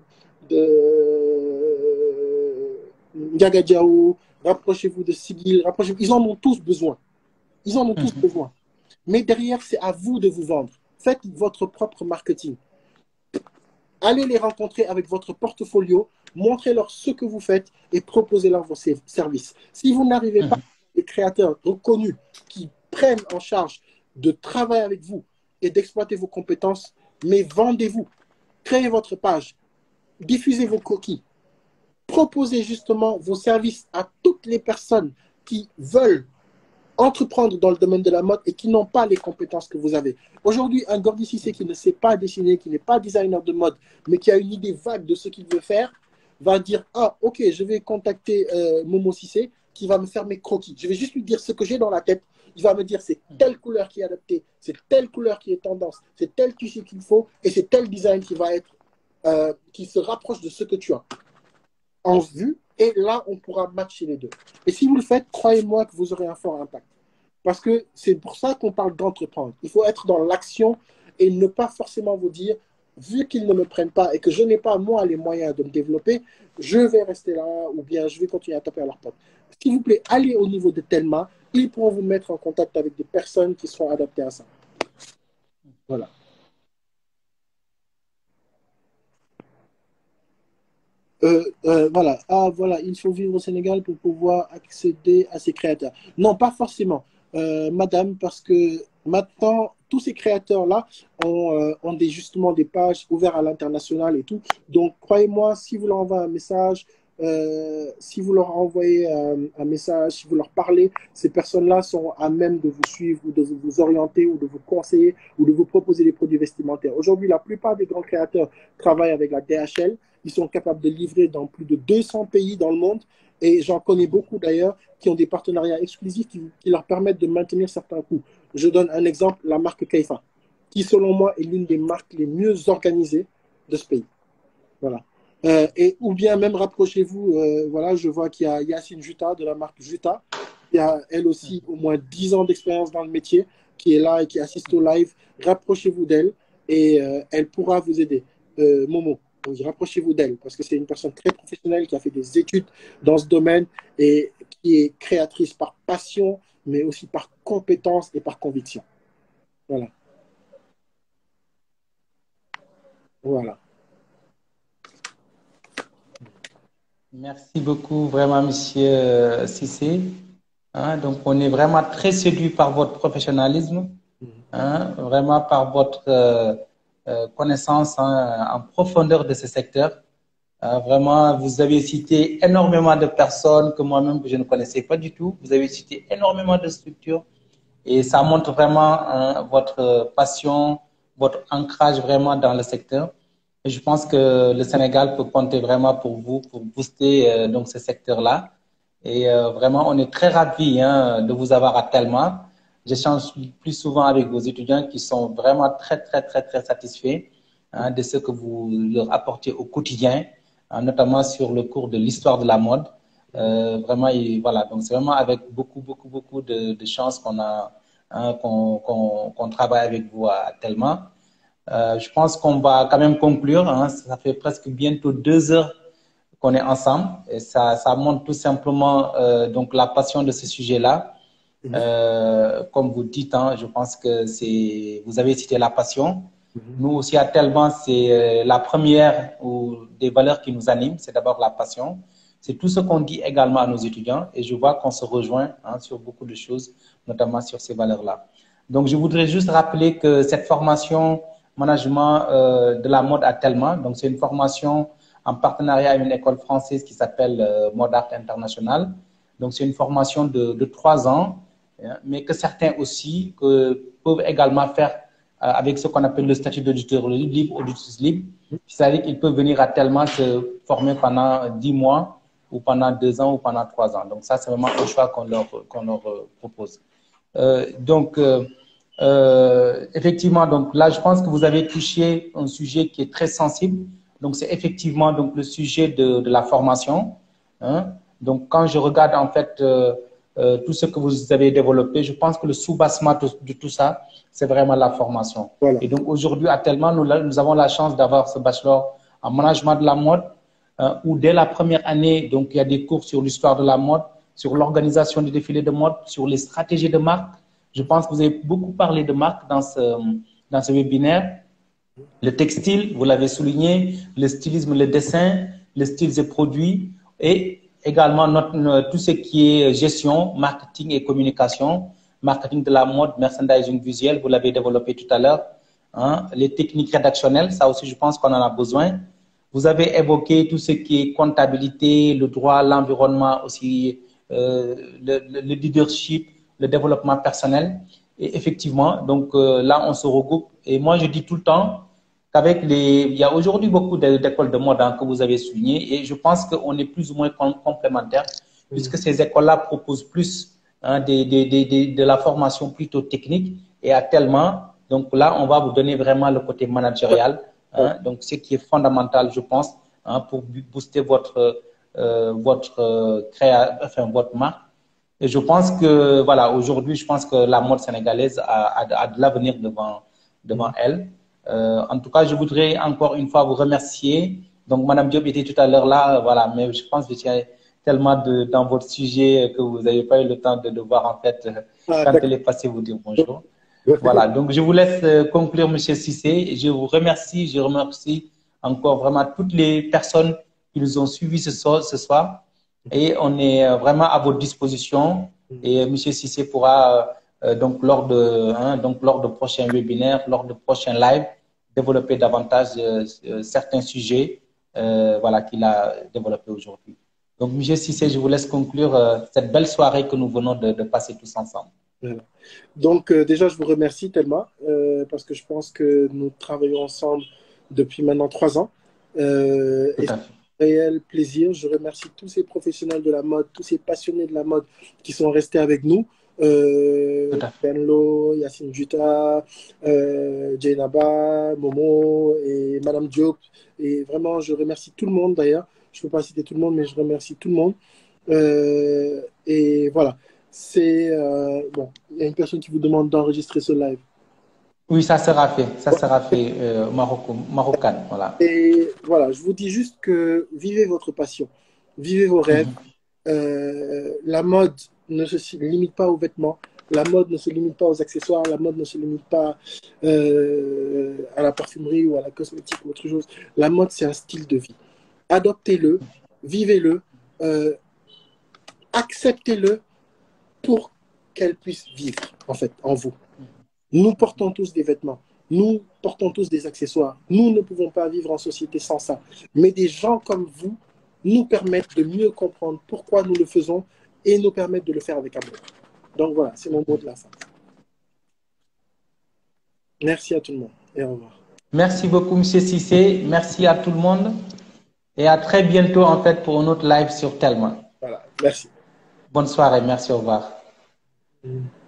De. Ndiaga Diao, rapprochez-vous de Sigil, rapprochez-vous. Ils en ont tous besoin. Ils en ont tous Mhm. besoin. Mais derrière, c'est à vous de vous vendre. Faites votre propre marketing. Allez les rencontrer avec votre portfolio, montrez-leur ce que vous faites et proposez-leur vos services. Si vous n'arrivez pas à Mhm. des créateurs reconnus qui prennent en charge de travailler avec vous et d'exploiter vos compétences, mais vendez-vous, créez votre page, diffusez vos coquilles, proposez justement vos services à toutes les personnes qui veulent entreprendre dans le domaine de la mode et qui n'ont pas les compétences que vous avez. Aujourd'hui, un Gordy Cissé qui ne sait pas dessiner, qui n'est pas designer de mode, mais qui a une idée vague de ce qu'il veut faire, va dire, ah, ok, je vais contacter euh, Momo Cissé qui va me faire mes croquis. Je vais juste lui dire ce que j'ai dans la tête. Il va me dire, c'est telle couleur qui est adaptée, c'est telle couleur qui est tendance, c'est tel tissu qu'il faut et c'est tel design qui va être, euh, qui se rapproche de ce que tu as en vue. Et là, on pourra matcher les deux. Et si vous le faites, croyez-moi que vous aurez un fort impact. Parce que c'est pour ça qu'on parle d'entreprendre. Il faut être dans l'action et ne pas forcément vous dire, vu qu'ils ne me prennent pas et que je n'ai pas, moi, les moyens de me développer, je vais rester là ou bien je vais continuer à taper à leur porte. S'il vous plaît, allez au niveau de Telma. Ils pourront vous mettre en contact avec des personnes qui seront adaptées à ça. Voilà. Euh, euh, voilà. Ah, voilà, il faut vivre au Sénégal pour pouvoir accéder à ces créateurs. Non, pas forcément, euh, madame, parce que maintenant, tous ces créateurs-là ont, euh, ont des, justement des pages ouvertes à l'international et tout. Donc, croyez-moi, si vous leur envoyez un message, euh, si vous leur envoyez un, un message, si vous leur parlez, ces personnes-là sont à même de vous suivre ou de vous orienter ou de vous conseiller ou de vous proposer des produits vestimentaires. Aujourd'hui, la plupart des grands créateurs travaillent avec la D H L. Ils sont capables de livrer dans plus de deux cents pays dans le monde. Et j'en connais beaucoup d'ailleurs qui ont des partenariats exclusifs qui, qui leur permettent de maintenir certains coûts. Je donne un exemple, la marque Keifa, qui selon moi est l'une des marques les mieux organisées de ce pays. Voilà. Euh, et, ou bien même rapprochez-vous, euh, voilà, je vois qu'il y a Yacine Juta de la marque Juta, qui a elle aussi au moins dix ans d'expérience dans le métier, qui est là et qui assiste au live. Rapprochez-vous d'elle et euh, elle pourra vous aider. Euh, Momo, donc rapprochez-vous d'elle parce que c'est une personne très professionnelle qui a fait des études dans ce domaine et qui est créatrice par passion, mais aussi par compétence et par conviction. Voilà. Voilà. Merci beaucoup, vraiment, Monsieur Cissé. Hein, donc, on est vraiment très séduit par votre professionnalisme, hein, vraiment par votre euh, euh, connaissance hein, en profondeur de ce secteur. Euh, vraiment, vous avez cité énormément de personnes que moi-même je ne connaissais pas du tout. Vous avez cité énormément de structures et ça montre vraiment hein, votre passion, votre ancrage vraiment dans le secteur. Et je pense que le Sénégal peut compter vraiment pour vous, pour booster euh, donc ce secteur-là. Et euh, vraiment, on est très ravis hein, de vous avoir à Telma. J'échange plus souvent avec vos étudiants qui sont vraiment très, très, très, très satisfaits hein, de ce que vous leur apportez au quotidien, hein, notamment sur le cours de l'histoire de la mode. Euh, vraiment, et voilà, donc c'est vraiment avec beaucoup, beaucoup, beaucoup de, de chance qu'on a, hein, qu'on qu'on, qu'on travaille avec vous à Telma. Euh, je pense qu'on va quand même conclure. Hein, ça fait presque bientôt deux heures qu'on est ensemble. Et ça, ça montre tout simplement euh, donc la passion de ce sujet-là. Mhm. Euh, comme vous dites, hein, je pense que c'est. Vous avez cité la passion. Mhm. Nous aussi à Telban, c'est la première ou des valeurs qui nous animent. C'est d'abord la passion. C'est tout ce qu'on dit également à nos étudiants. Et je vois qu'on se rejoint hein, sur beaucoup de choses, notamment sur ces valeurs-là. Donc, je voudrais juste rappeler que cette formation management euh, de la mode à Telma, donc c'est une formation en partenariat avec une école française qui s'appelle euh, Mode Art International. Donc, c'est une formation de, de trois ans, hein, mais que certains aussi que peuvent également faire euh, avec ce qu'on appelle le statut d'auditeur libre, auditrice libre. C'est-à-dire qu'ils peuvent venir à Telma se former pendant dix mois ou pendant deux ans ou pendant trois ans. Donc, ça, c'est vraiment un choix qu'on leur, qu'on leur propose. Euh, donc, euh, euh, effectivement, donc là, je pense que vous avez touché un sujet qui est très sensible. Donc, c'est effectivement donc le sujet de, de la formation. Hein. Donc, quand je regarde en fait euh, euh, tout ce que vous avez développé, je pense que le sous-bassement de, de tout ça, c'est vraiment la formation. Voilà. Et donc, aujourd'hui, à Telma, nous, nous avons la chance d'avoir ce bachelor en management de la mode, euh, où dès la première année, donc il y a des cours sur l'histoire de la mode, sur l'organisation des défilés de mode, sur les stratégies de marque. Je pense que vous avez beaucoup parlé de marque dans ce, dans ce webinaire. Le textile, vous l'avez souligné, le stylisme, le dessin, les styles et produits, et également notre, tout ce qui est gestion, marketing et communication, marketing de la mode, merchandising visuel, vous l'avez développé tout à l'heure, hein, les techniques rédactionnelles, ça aussi je pense qu'on en a besoin. Vous avez évoqué tout ce qui est comptabilité, le droit, l'environnement aussi, euh, le, le, le leadership, le développement personnel. Et effectivement, donc euh, là, on se regroupe. Et moi, je dis tout le temps qu'avec les... Il y a aujourd'hui beaucoup d'écoles de mode hein, que vous avez soulignées et je pense qu'on est plus ou moins complémentaires mmh. puisque ces écoles-là proposent plus hein, des, des, des, des, de la formation plutôt technique et à tellement. Donc là, on va vous donner vraiment le côté managérial. Hein, donc, ce qui est fondamental, je pense, hein, pour booster votre, euh, votre, euh, créa... enfin, votre marque. Et je pense que, voilà, aujourd'hui, je pense que la mode sénégalaise a, a, a de l'avenir devant, devant mmh. elle. Euh, en tout cas, je voudrais encore une fois vous remercier. Donc, Madame Diop était tout à l'heure là, voilà, mais je pense que j'ai tellement de, dans votre sujet que vous n'avez pas eu le temps de, de voir, en fait, ah, quand elle est passée vous dire bonjour. Voilà, donc je vous laisse conclure, Monsieur Cissé. Je vous remercie, je remercie encore vraiment toutes les personnes qui nous ont suivis ce soir. Ce soir. Et on est vraiment à votre disposition. Et Monsieur Cissé pourra, euh, donc, lors de, hein, donc, lors de prochains webinaires, lors de prochains lives, développer davantage euh, certains sujets euh, voilà, qu'il a développés aujourd'hui. Donc, Monsieur Cissé, je vous laisse conclure euh, cette belle soirée que nous venons de, de passer tous ensemble. Voilà. Donc, euh, déjà, je vous remercie tellement euh, parce que je pense que nous travaillons ensemble depuis maintenant trois ans. Euh, Tout et c'est à un fait. réel plaisir. Je remercie tous ces professionnels de la mode, tous ces passionnés de la mode qui sont restés avec nous. Tout Euh, à fait. Benlo, Yacine Juta, euh, Jainaba, Momo et Madame Diop. Et vraiment, je remercie tout le monde d'ailleurs. Je ne peux pas citer tout le monde, mais je remercie tout le monde. Euh, et voilà. C'est euh, bon, il y a une personne qui vous demande d'enregistrer ce live. Oui, ça sera fait. Ça sera fait euh, Marocco, marocain. Voilà. Et voilà, je vous dis juste que vivez votre passion, vivez vos rêves. Mhm. Euh, la mode ne se limite pas aux vêtements, la mode ne se limite pas aux accessoires, la mode ne se limite pas euh, à la parfumerie ou à la cosmétique ou autre chose. La mode, c'est un style de vie. Adoptez-le, vivez-le, euh, acceptez-le pour qu'elle puisse vivre en fait en vous. Nous portons tous des vêtements. Nous portons tous des accessoires. Nous ne pouvons pas vivre en société sans ça. Mais des gens comme vous nous permettent de mieux comprendre pourquoi nous le faisons et nous permettent de le faire avec amour. Donc voilà, c'est mon mot de la fin. Merci à tout le monde et au revoir. Merci beaucoup, Monsieur Cissé. Merci à tout le monde. Et à très bientôt, en fait, pour un autre live sur Telma. Voilà, merci. Bonne soirée. Merci. Au revoir. Mmh.